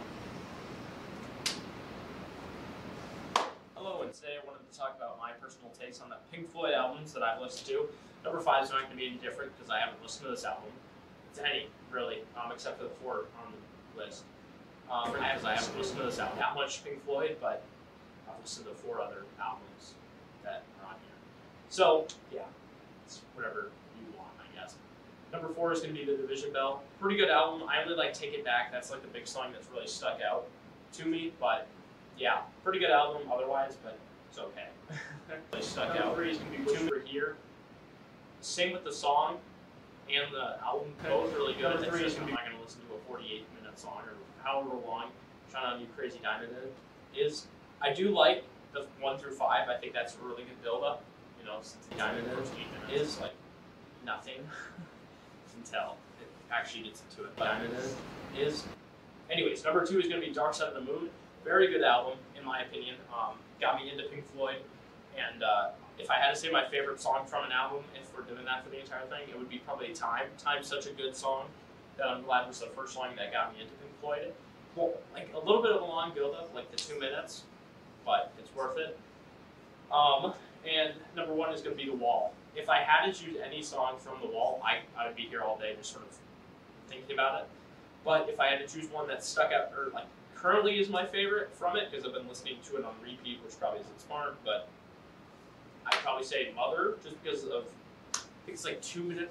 Hello, and today I wanted to talk about my personal takes on the Pink Floyd albums that I've listened to. Number five is not going to be any different because I haven't listened to this album. To any, really, um, except for the four on the list. Um, I, I haven't listened to this album that much Pink Floyd, but I've listened to four other albums that are on here. So, yeah. It's whatever you want, I guess. Number four is going to be The Division Bell. Pretty good album. I really like Take It Back. That's like the big song that's really stuck out to me. But yeah, pretty good album otherwise, but it's okay. Really stuck out. Number three is going to be Two Over Here. Same with the song and the album, both really good. Number three is going to be, I'm not going to listen to a forty-eight minute song or however long Shine On You Crazy Diamond is. I do like the one through five. I think that's a really good build up. You know, since the Diamond is like nothing until it actually gets into it. But Diamond is. Anyways, number two is going to be Dark Side of the Moon. Very good album, in my opinion. Um, got me into Pink Floyd. And uh, if I had to say my favorite song from an album, if we're doing that for the entire thing, it would be probably Time. Time's such a good song that I'm glad was the first song that got me into Pink Floyd. Well, like a little bit of a long build-up, like the two minutes, but it's worth it. Um, and number one is going to be The Wall. If I had to choose any song from The Wall, I, I would be here all day just sort of thinking about it. But if I had to choose one that stuck out, or like currently is my favorite from it, because I've been listening to it on repeat, which probably isn't smart, but I'd probably say Mother, just because of, I think it's like two minutes.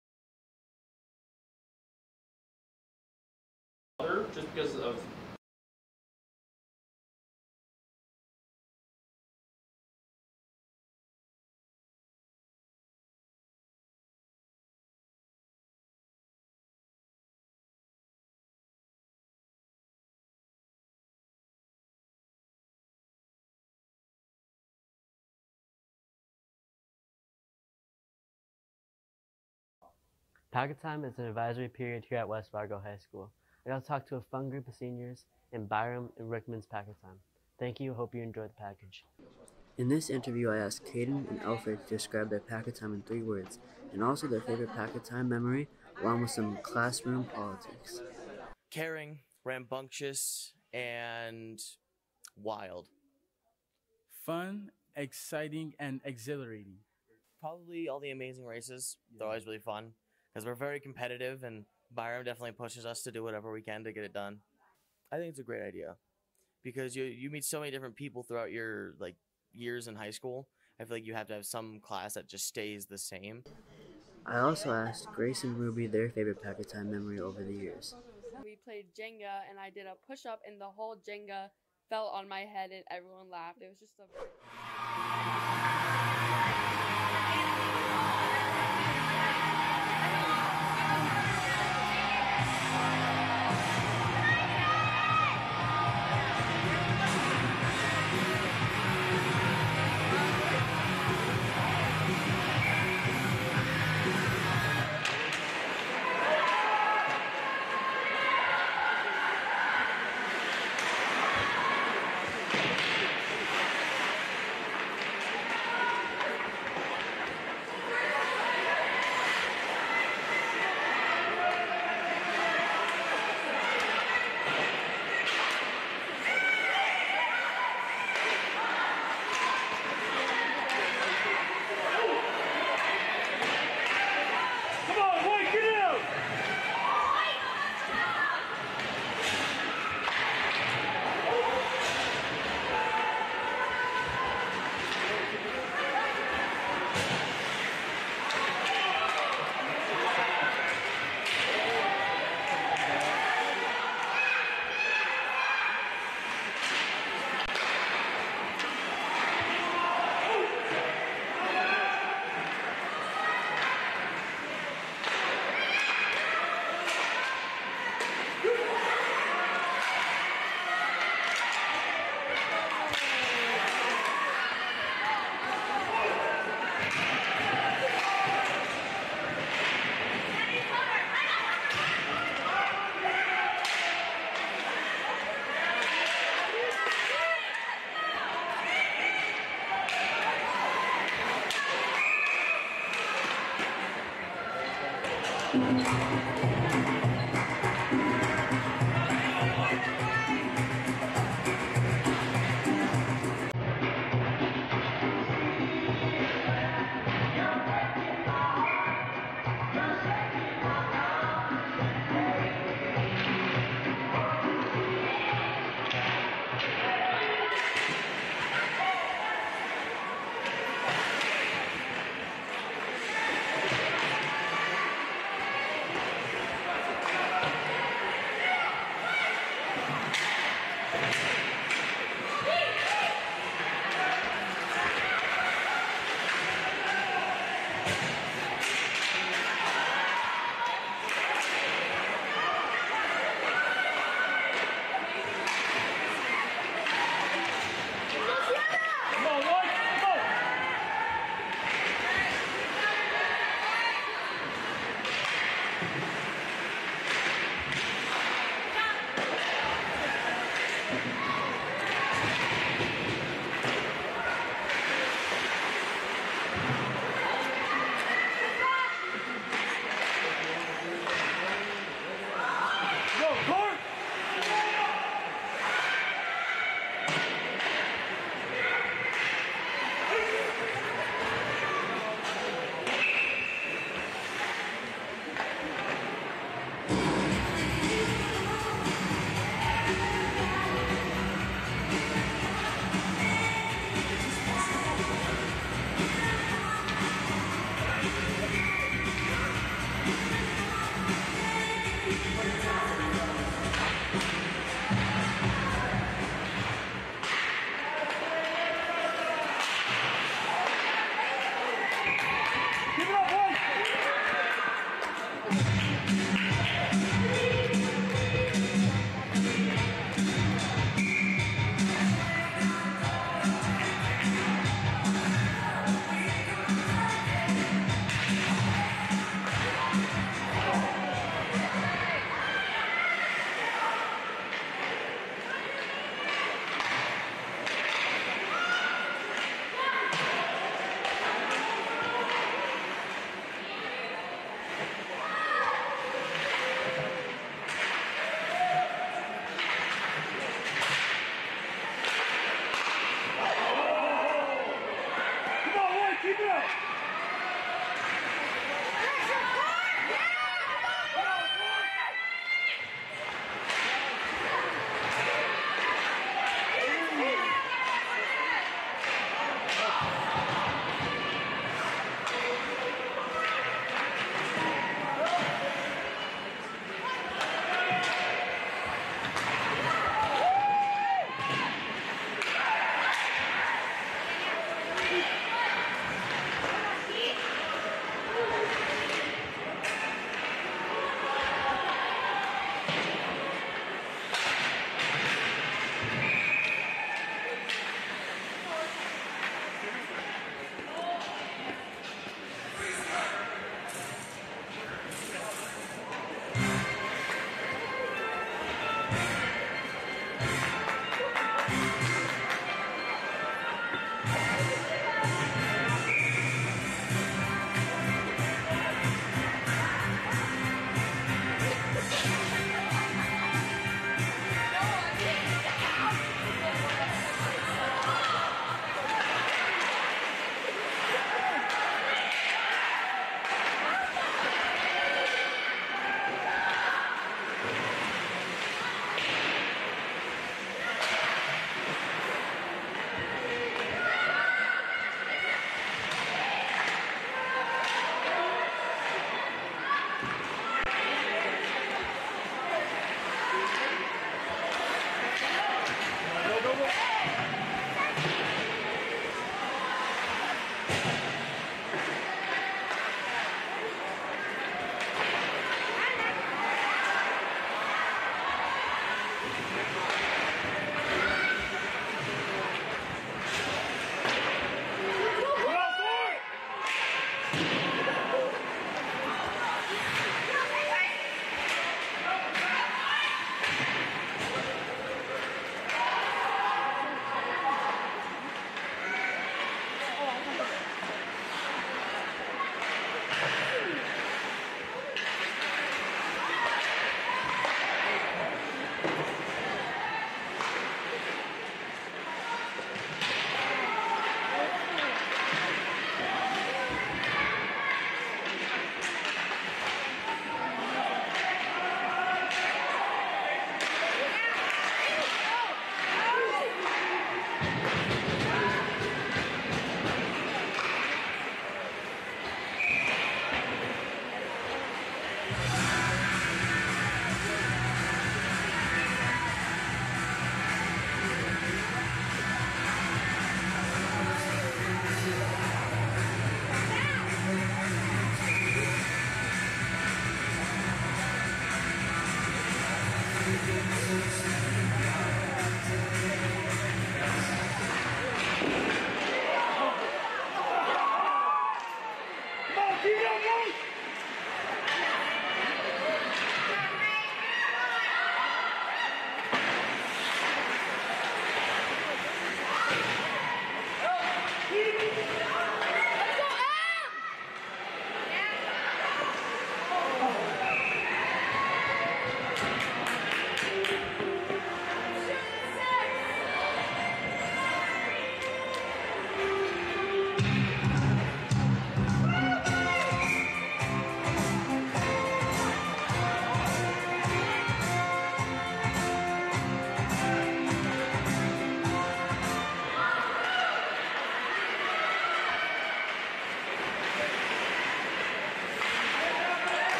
Mother, just because of Packet Time is an advisory period here at West Fargo High School. I got to talk to a fun group of seniors in Byram and Rickman's Packet Time. Thank you, hope you enjoyed the package. In this interview, I asked Caden and Alfred to describe their Packet Time in three words, and also their favorite Packet Time memory, along with some classroom politics. Caring, rambunctious, and wild. Fun, exciting, and exhilarating. Probably all the amazing races. They're always really fun because we're very competitive, and Byram definitely pushes us to do whatever we can to get it done. I think it's a great idea because you you meet so many different people throughout your like years in high school. I feel like you have to have some class that just stays the same. I also asked Grace and Ruby their favorite Packet Time memory over the years. We played Jenga, and I did a push-up, and the whole Jenga fell on my head, and everyone laughed. It was just a...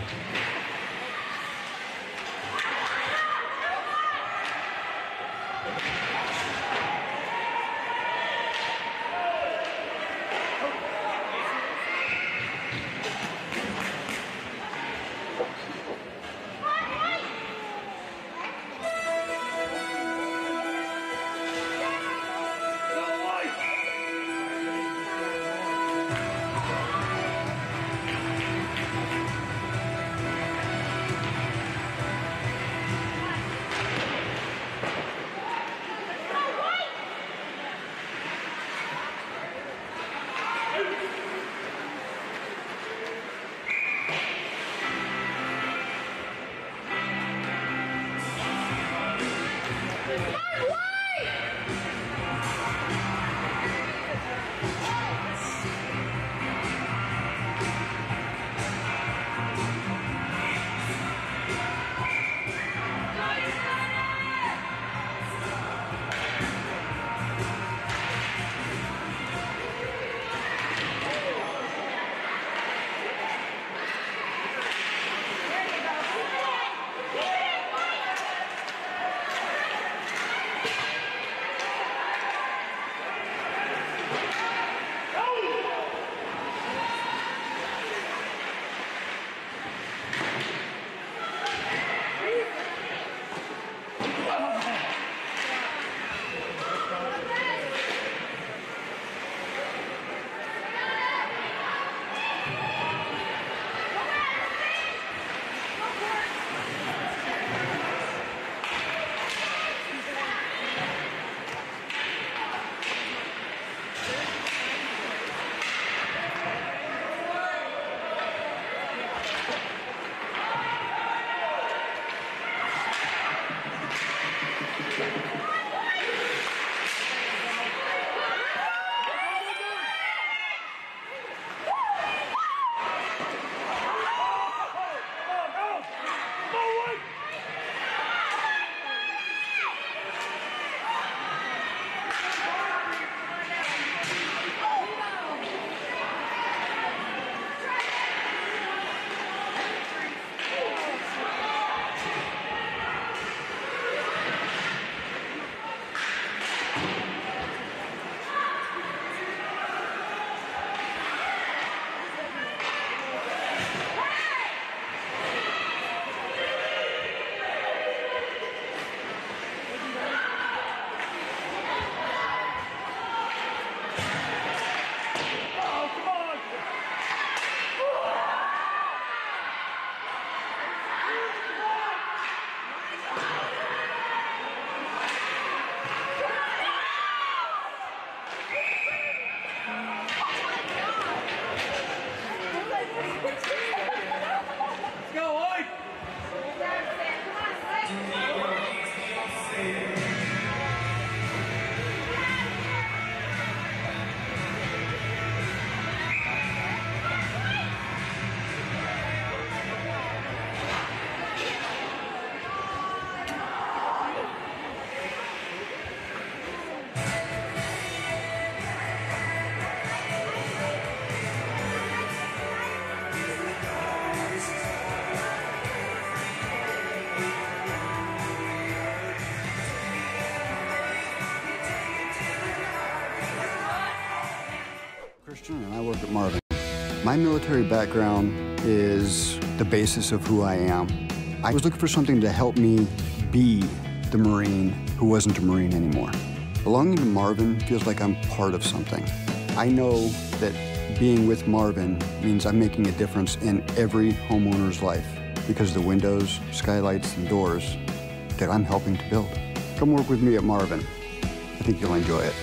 And I work at Marvin. My military background is the basis of who I am. I was looking for something to help me be the Marine who wasn't a Marine anymore. Belonging to Marvin feels like I'm part of something. I know that being with Marvin means I'm making a difference in every homeowner's life because the windows, skylights, and doors that I'm helping to build. Come work with me at Marvin. I think you'll enjoy it.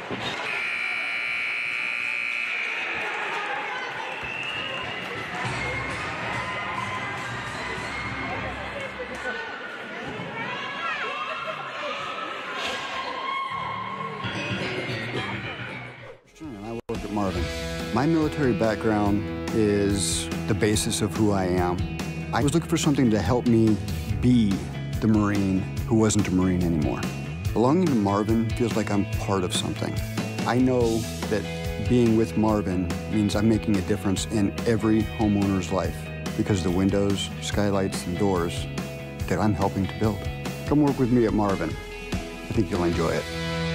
And I work at Marvin. My military background is the basis of who I am. I was looking for something to help me be the Marine who wasn't a Marine anymore. Belonging to Marvin feels like I'm part of something. I know that being with Marvin means I'm making a difference in every homeowner's life because of the windows, skylights, and doors that I'm helping to build. Come work with me at Marvin. I think you'll enjoy it.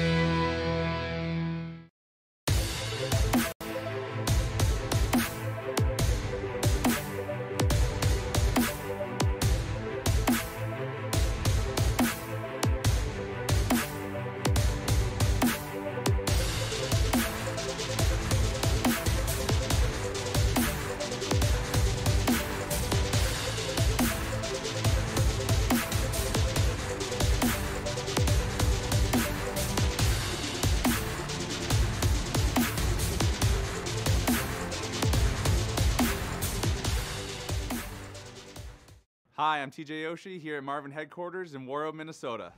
Hi, I'm T J Oshie here at Marvin headquarters in Warroad, Minnesota.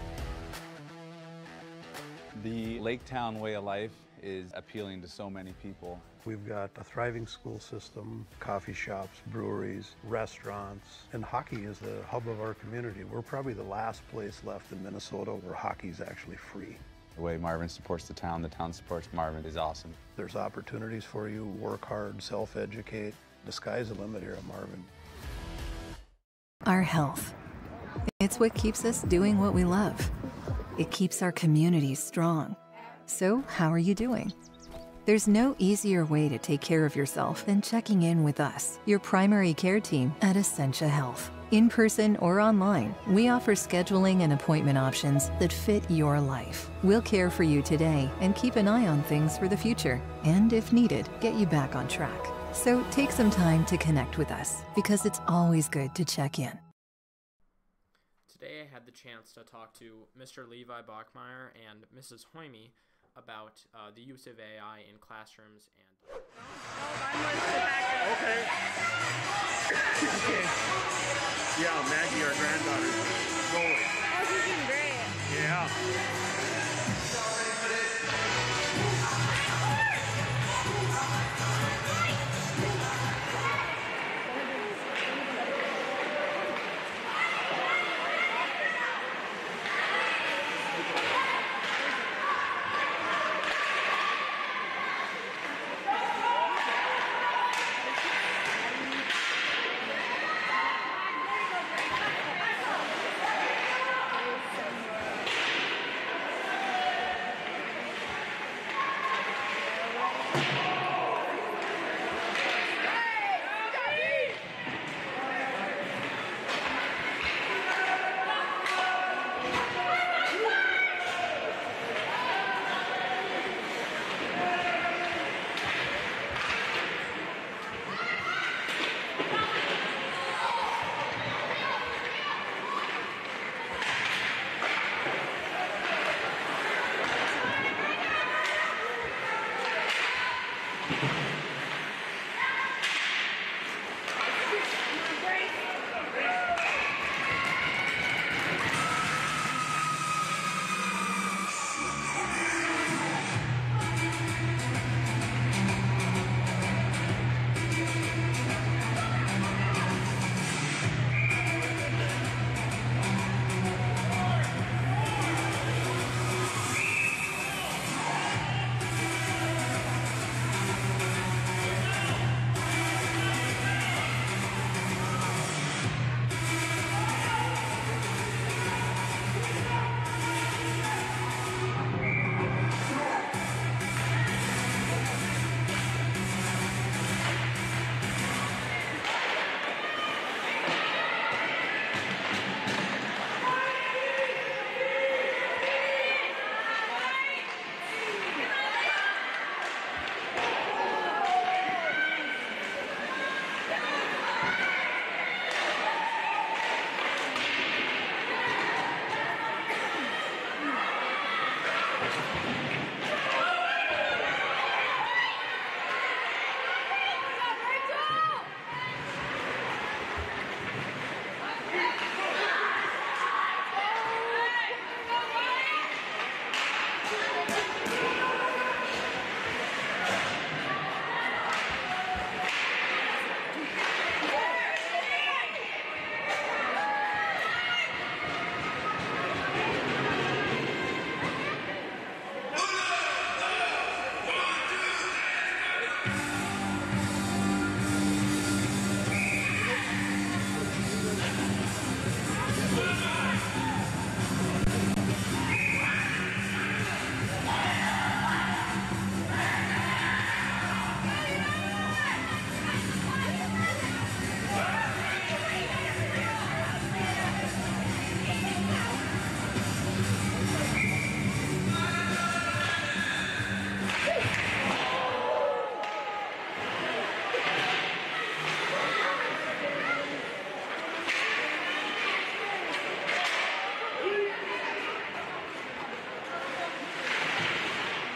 The Lake Town way of life is appealing to so many people. We've got a thriving school system, coffee shops, breweries, restaurants, and hockey is the hub of our community. We're probably the last place left in Minnesota where hockey is actually free. The way Marvin supports the town, the town supports Marvin is awesome. There's opportunities for you, work hard, self-educate. The sky's the limit here at Marvin. Our health. It's what keeps us doing what we love. It keeps our communities strong. So, how are you doing? There's no easier way to take care of yourself than checking in with us, your primary care team at Essentia Health. In person or online, we offer scheduling and appointment options that fit your life. We'll care for you today and keep an eye on things for the future, and if needed, get you back on track. So take some time to connect with us, because it's always good to check in. Today I had the chance to talk to Mister Levi Bachmeyer and Missus Hoyme about uh, the use of A I in classrooms and... Okay. Okay. Yeah, Maggie, our granddaughter, is going. Oh, she's doing great. Yeah.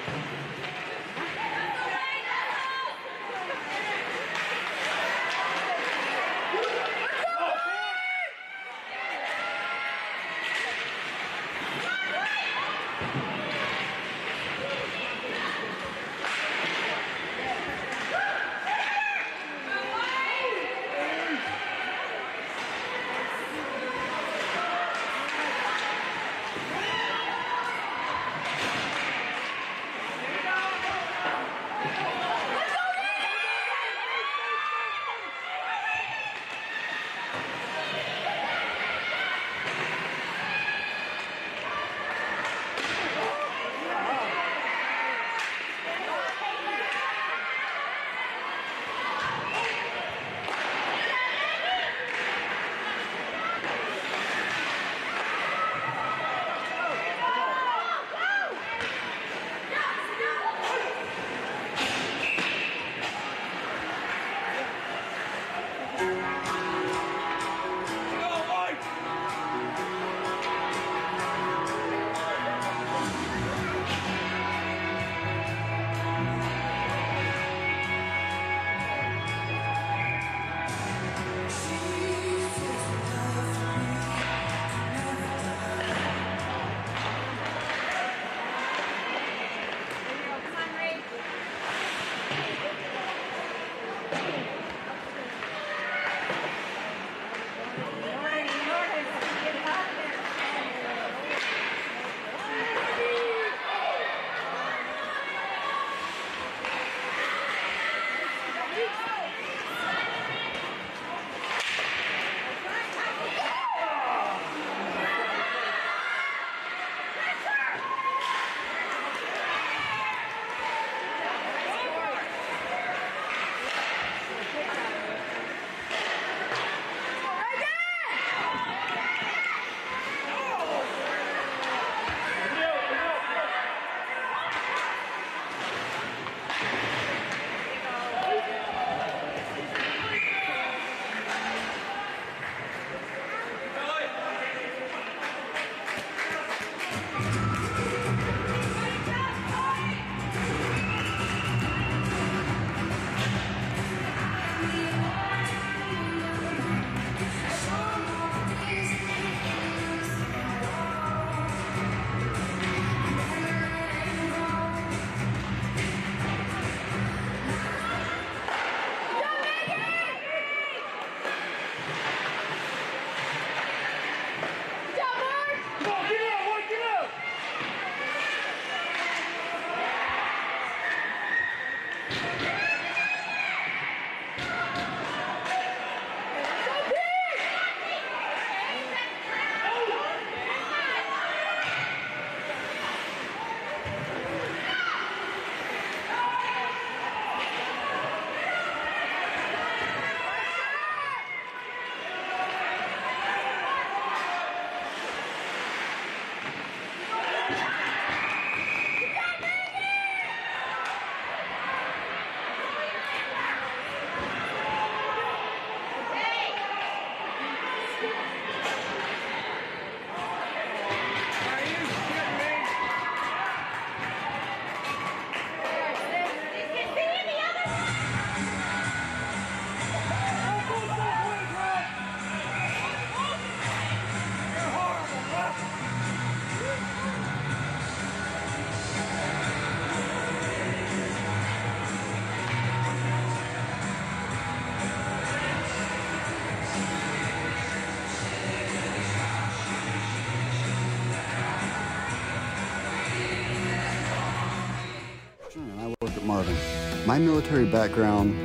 Marvin. My military background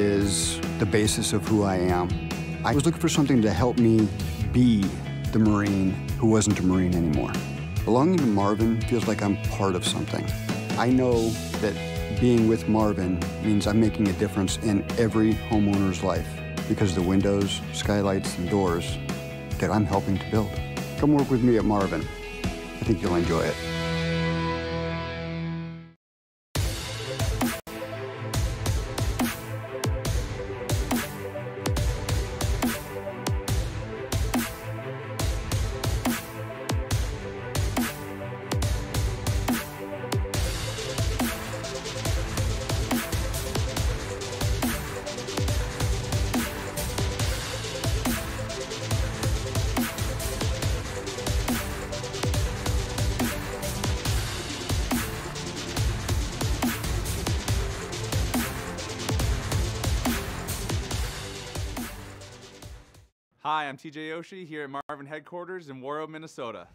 is the basis of who I am. I was looking for something to help me be the Marine who wasn't a Marine anymore. Belonging to Marvin feels like I'm part of something. I know that being with Marvin means I'm making a difference in every homeowner's life because of the windows, skylights, and doors that I'm helping to build. Come work with me at Marvin. I think you'll enjoy it. Hi, I'm T J Oshie here at Marvin headquarters in Warroad, Minnesota.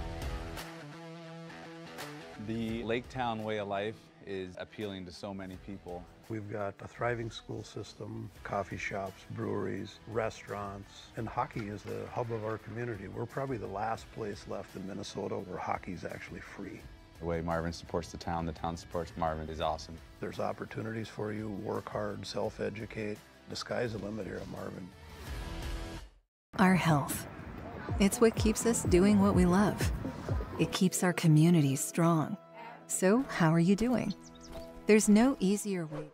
The Lake Town way of life is appealing to so many people. We've got a thriving school system, coffee shops, breweries, restaurants, and hockey is the hub of our community. We're probably the last place left in Minnesota where hockey is actually free. The way Marvin supports the town, the town supports Marvin is awesome. There's opportunities for you, work hard, self-educate. The sky's the limit here at Marvin. Our health. It's what keeps us doing what we love. It keeps our communities strong. So, how are you doing? There's no easier way.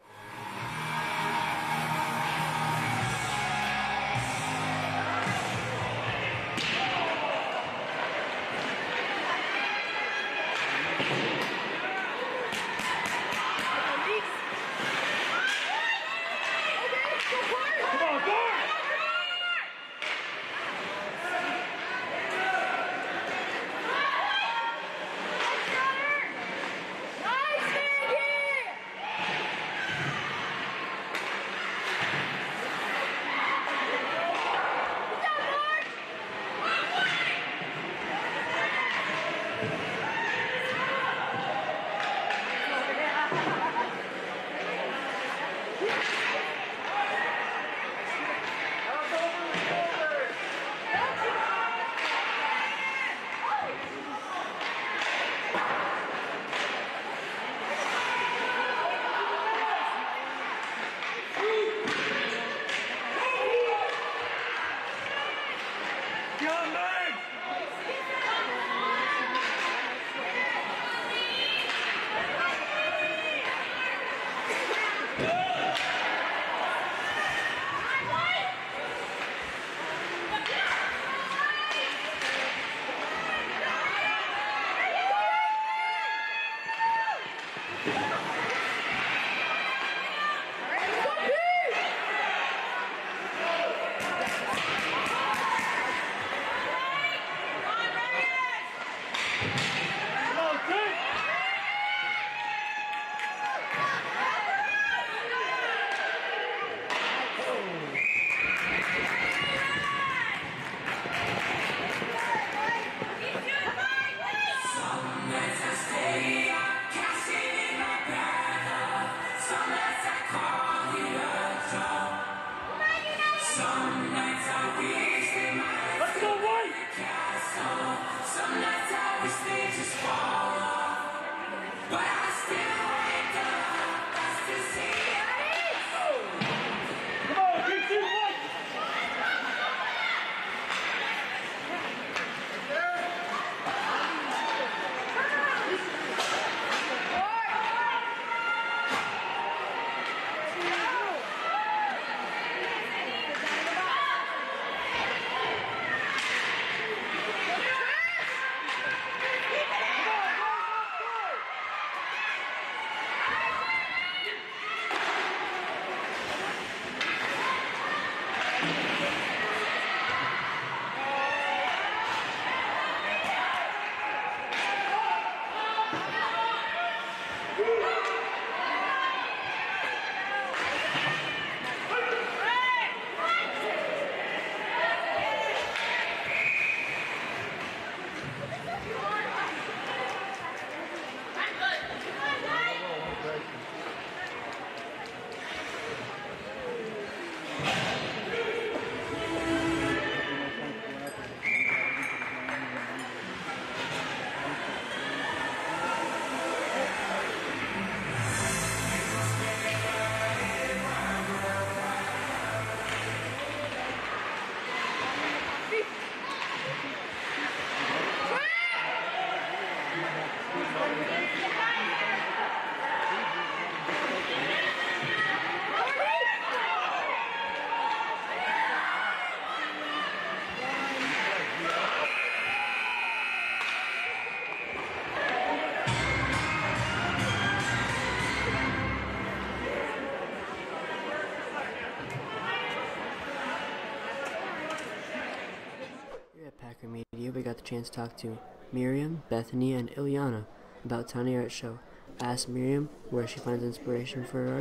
Packer Media, we got the chance to talk to Miriam, Bethany, and Ileana about Tiny Art Show. Ask Miriam where she finds inspiration for her art,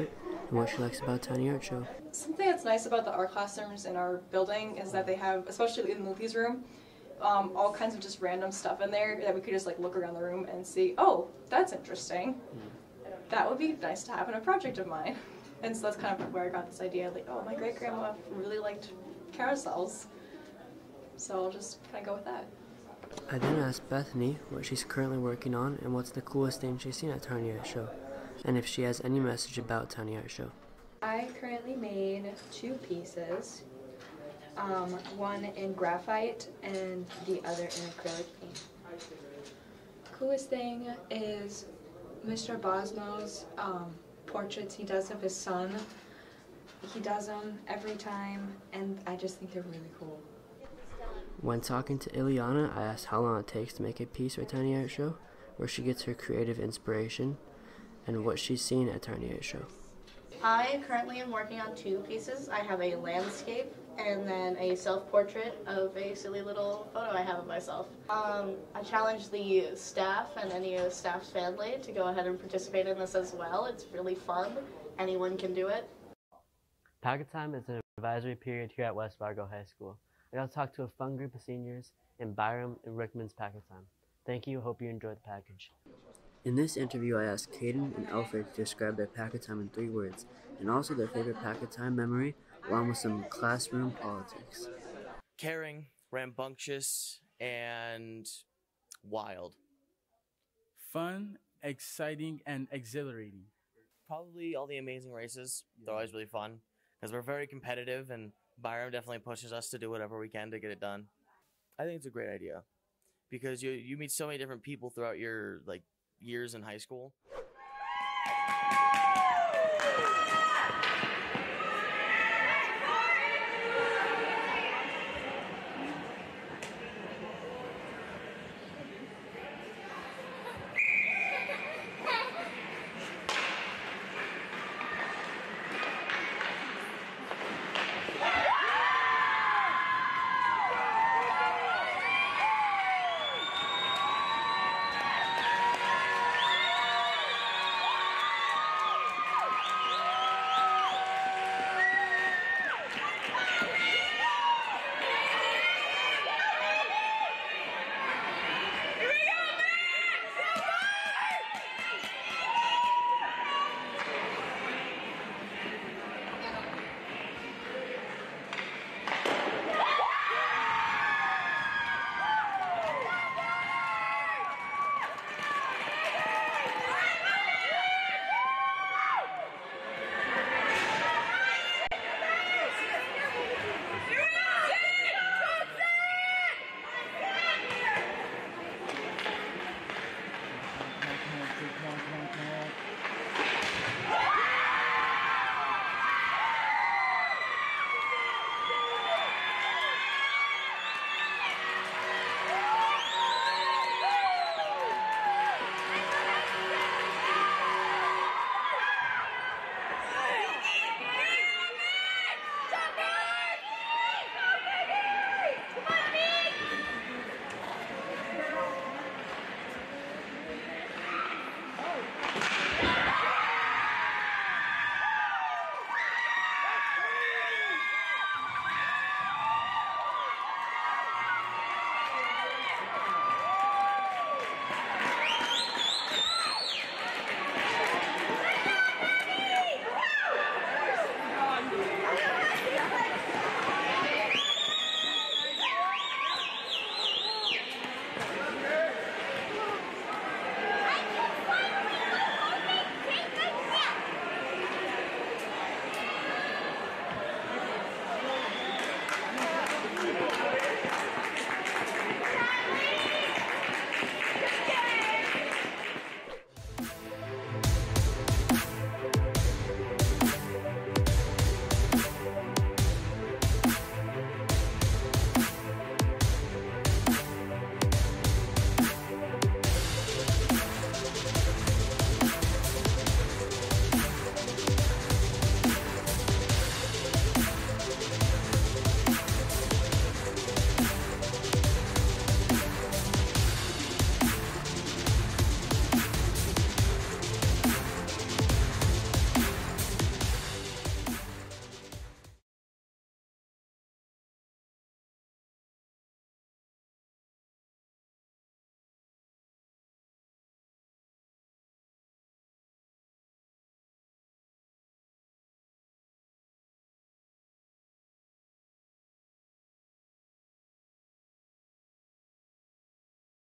and what she likes about Tiny Art Show. Something that's nice about the art classrooms in our building is that they have, especially in Lucy's room, um, all kinds of just random stuff in there that we could just like look around the room and see, oh, that's interesting. That would be nice to have in a project of mine. And so that's kind of where I got this idea, like, oh, my great-grandma really liked carousels. So I'll just kind of go with that. I then asked Bethany what she's currently working on and what's the coolest thing she's seen at Tiny Art Show, and if she has any message about Tiny Art Show. I currently made two pieces, um, one in graphite and the other in acrylic paint. Coolest thing is Mister Bosmo's um, portraits he does of his son. He does them every time, and I just think they're really cool. When talking to Ileana, I asked how long it takes to make a piece for Tiny Art Show, where she gets her creative inspiration, and what she's seen at Tiny Art Show. I currently am working on two pieces. I have a landscape and then a self-portrait of a silly little photo I have of myself. Um, I challenge the staff and any of the staff's family to go ahead and participate in this as well. It's really fun. Anyone can do it. Packet Time is an advisory period here at West Fargo High School. I got to talk to a fun group of seniors in Byram and Rickman's Packet Time. Thank you. Hope you enjoyed the package. In this interview, I asked Caden and Alfred to describe their Packet Time in three words, and also their favorite Packet Time memory, along with some classroom politics. Caring, rambunctious, and wild. Fun, exciting, and exhilarating. Probably all the amazing races. They're always really fun because we're very competitive, and Byram definitely pushes us to do whatever we can to get it done. I think it's a great idea because you you meet so many different people throughout your like years in high school.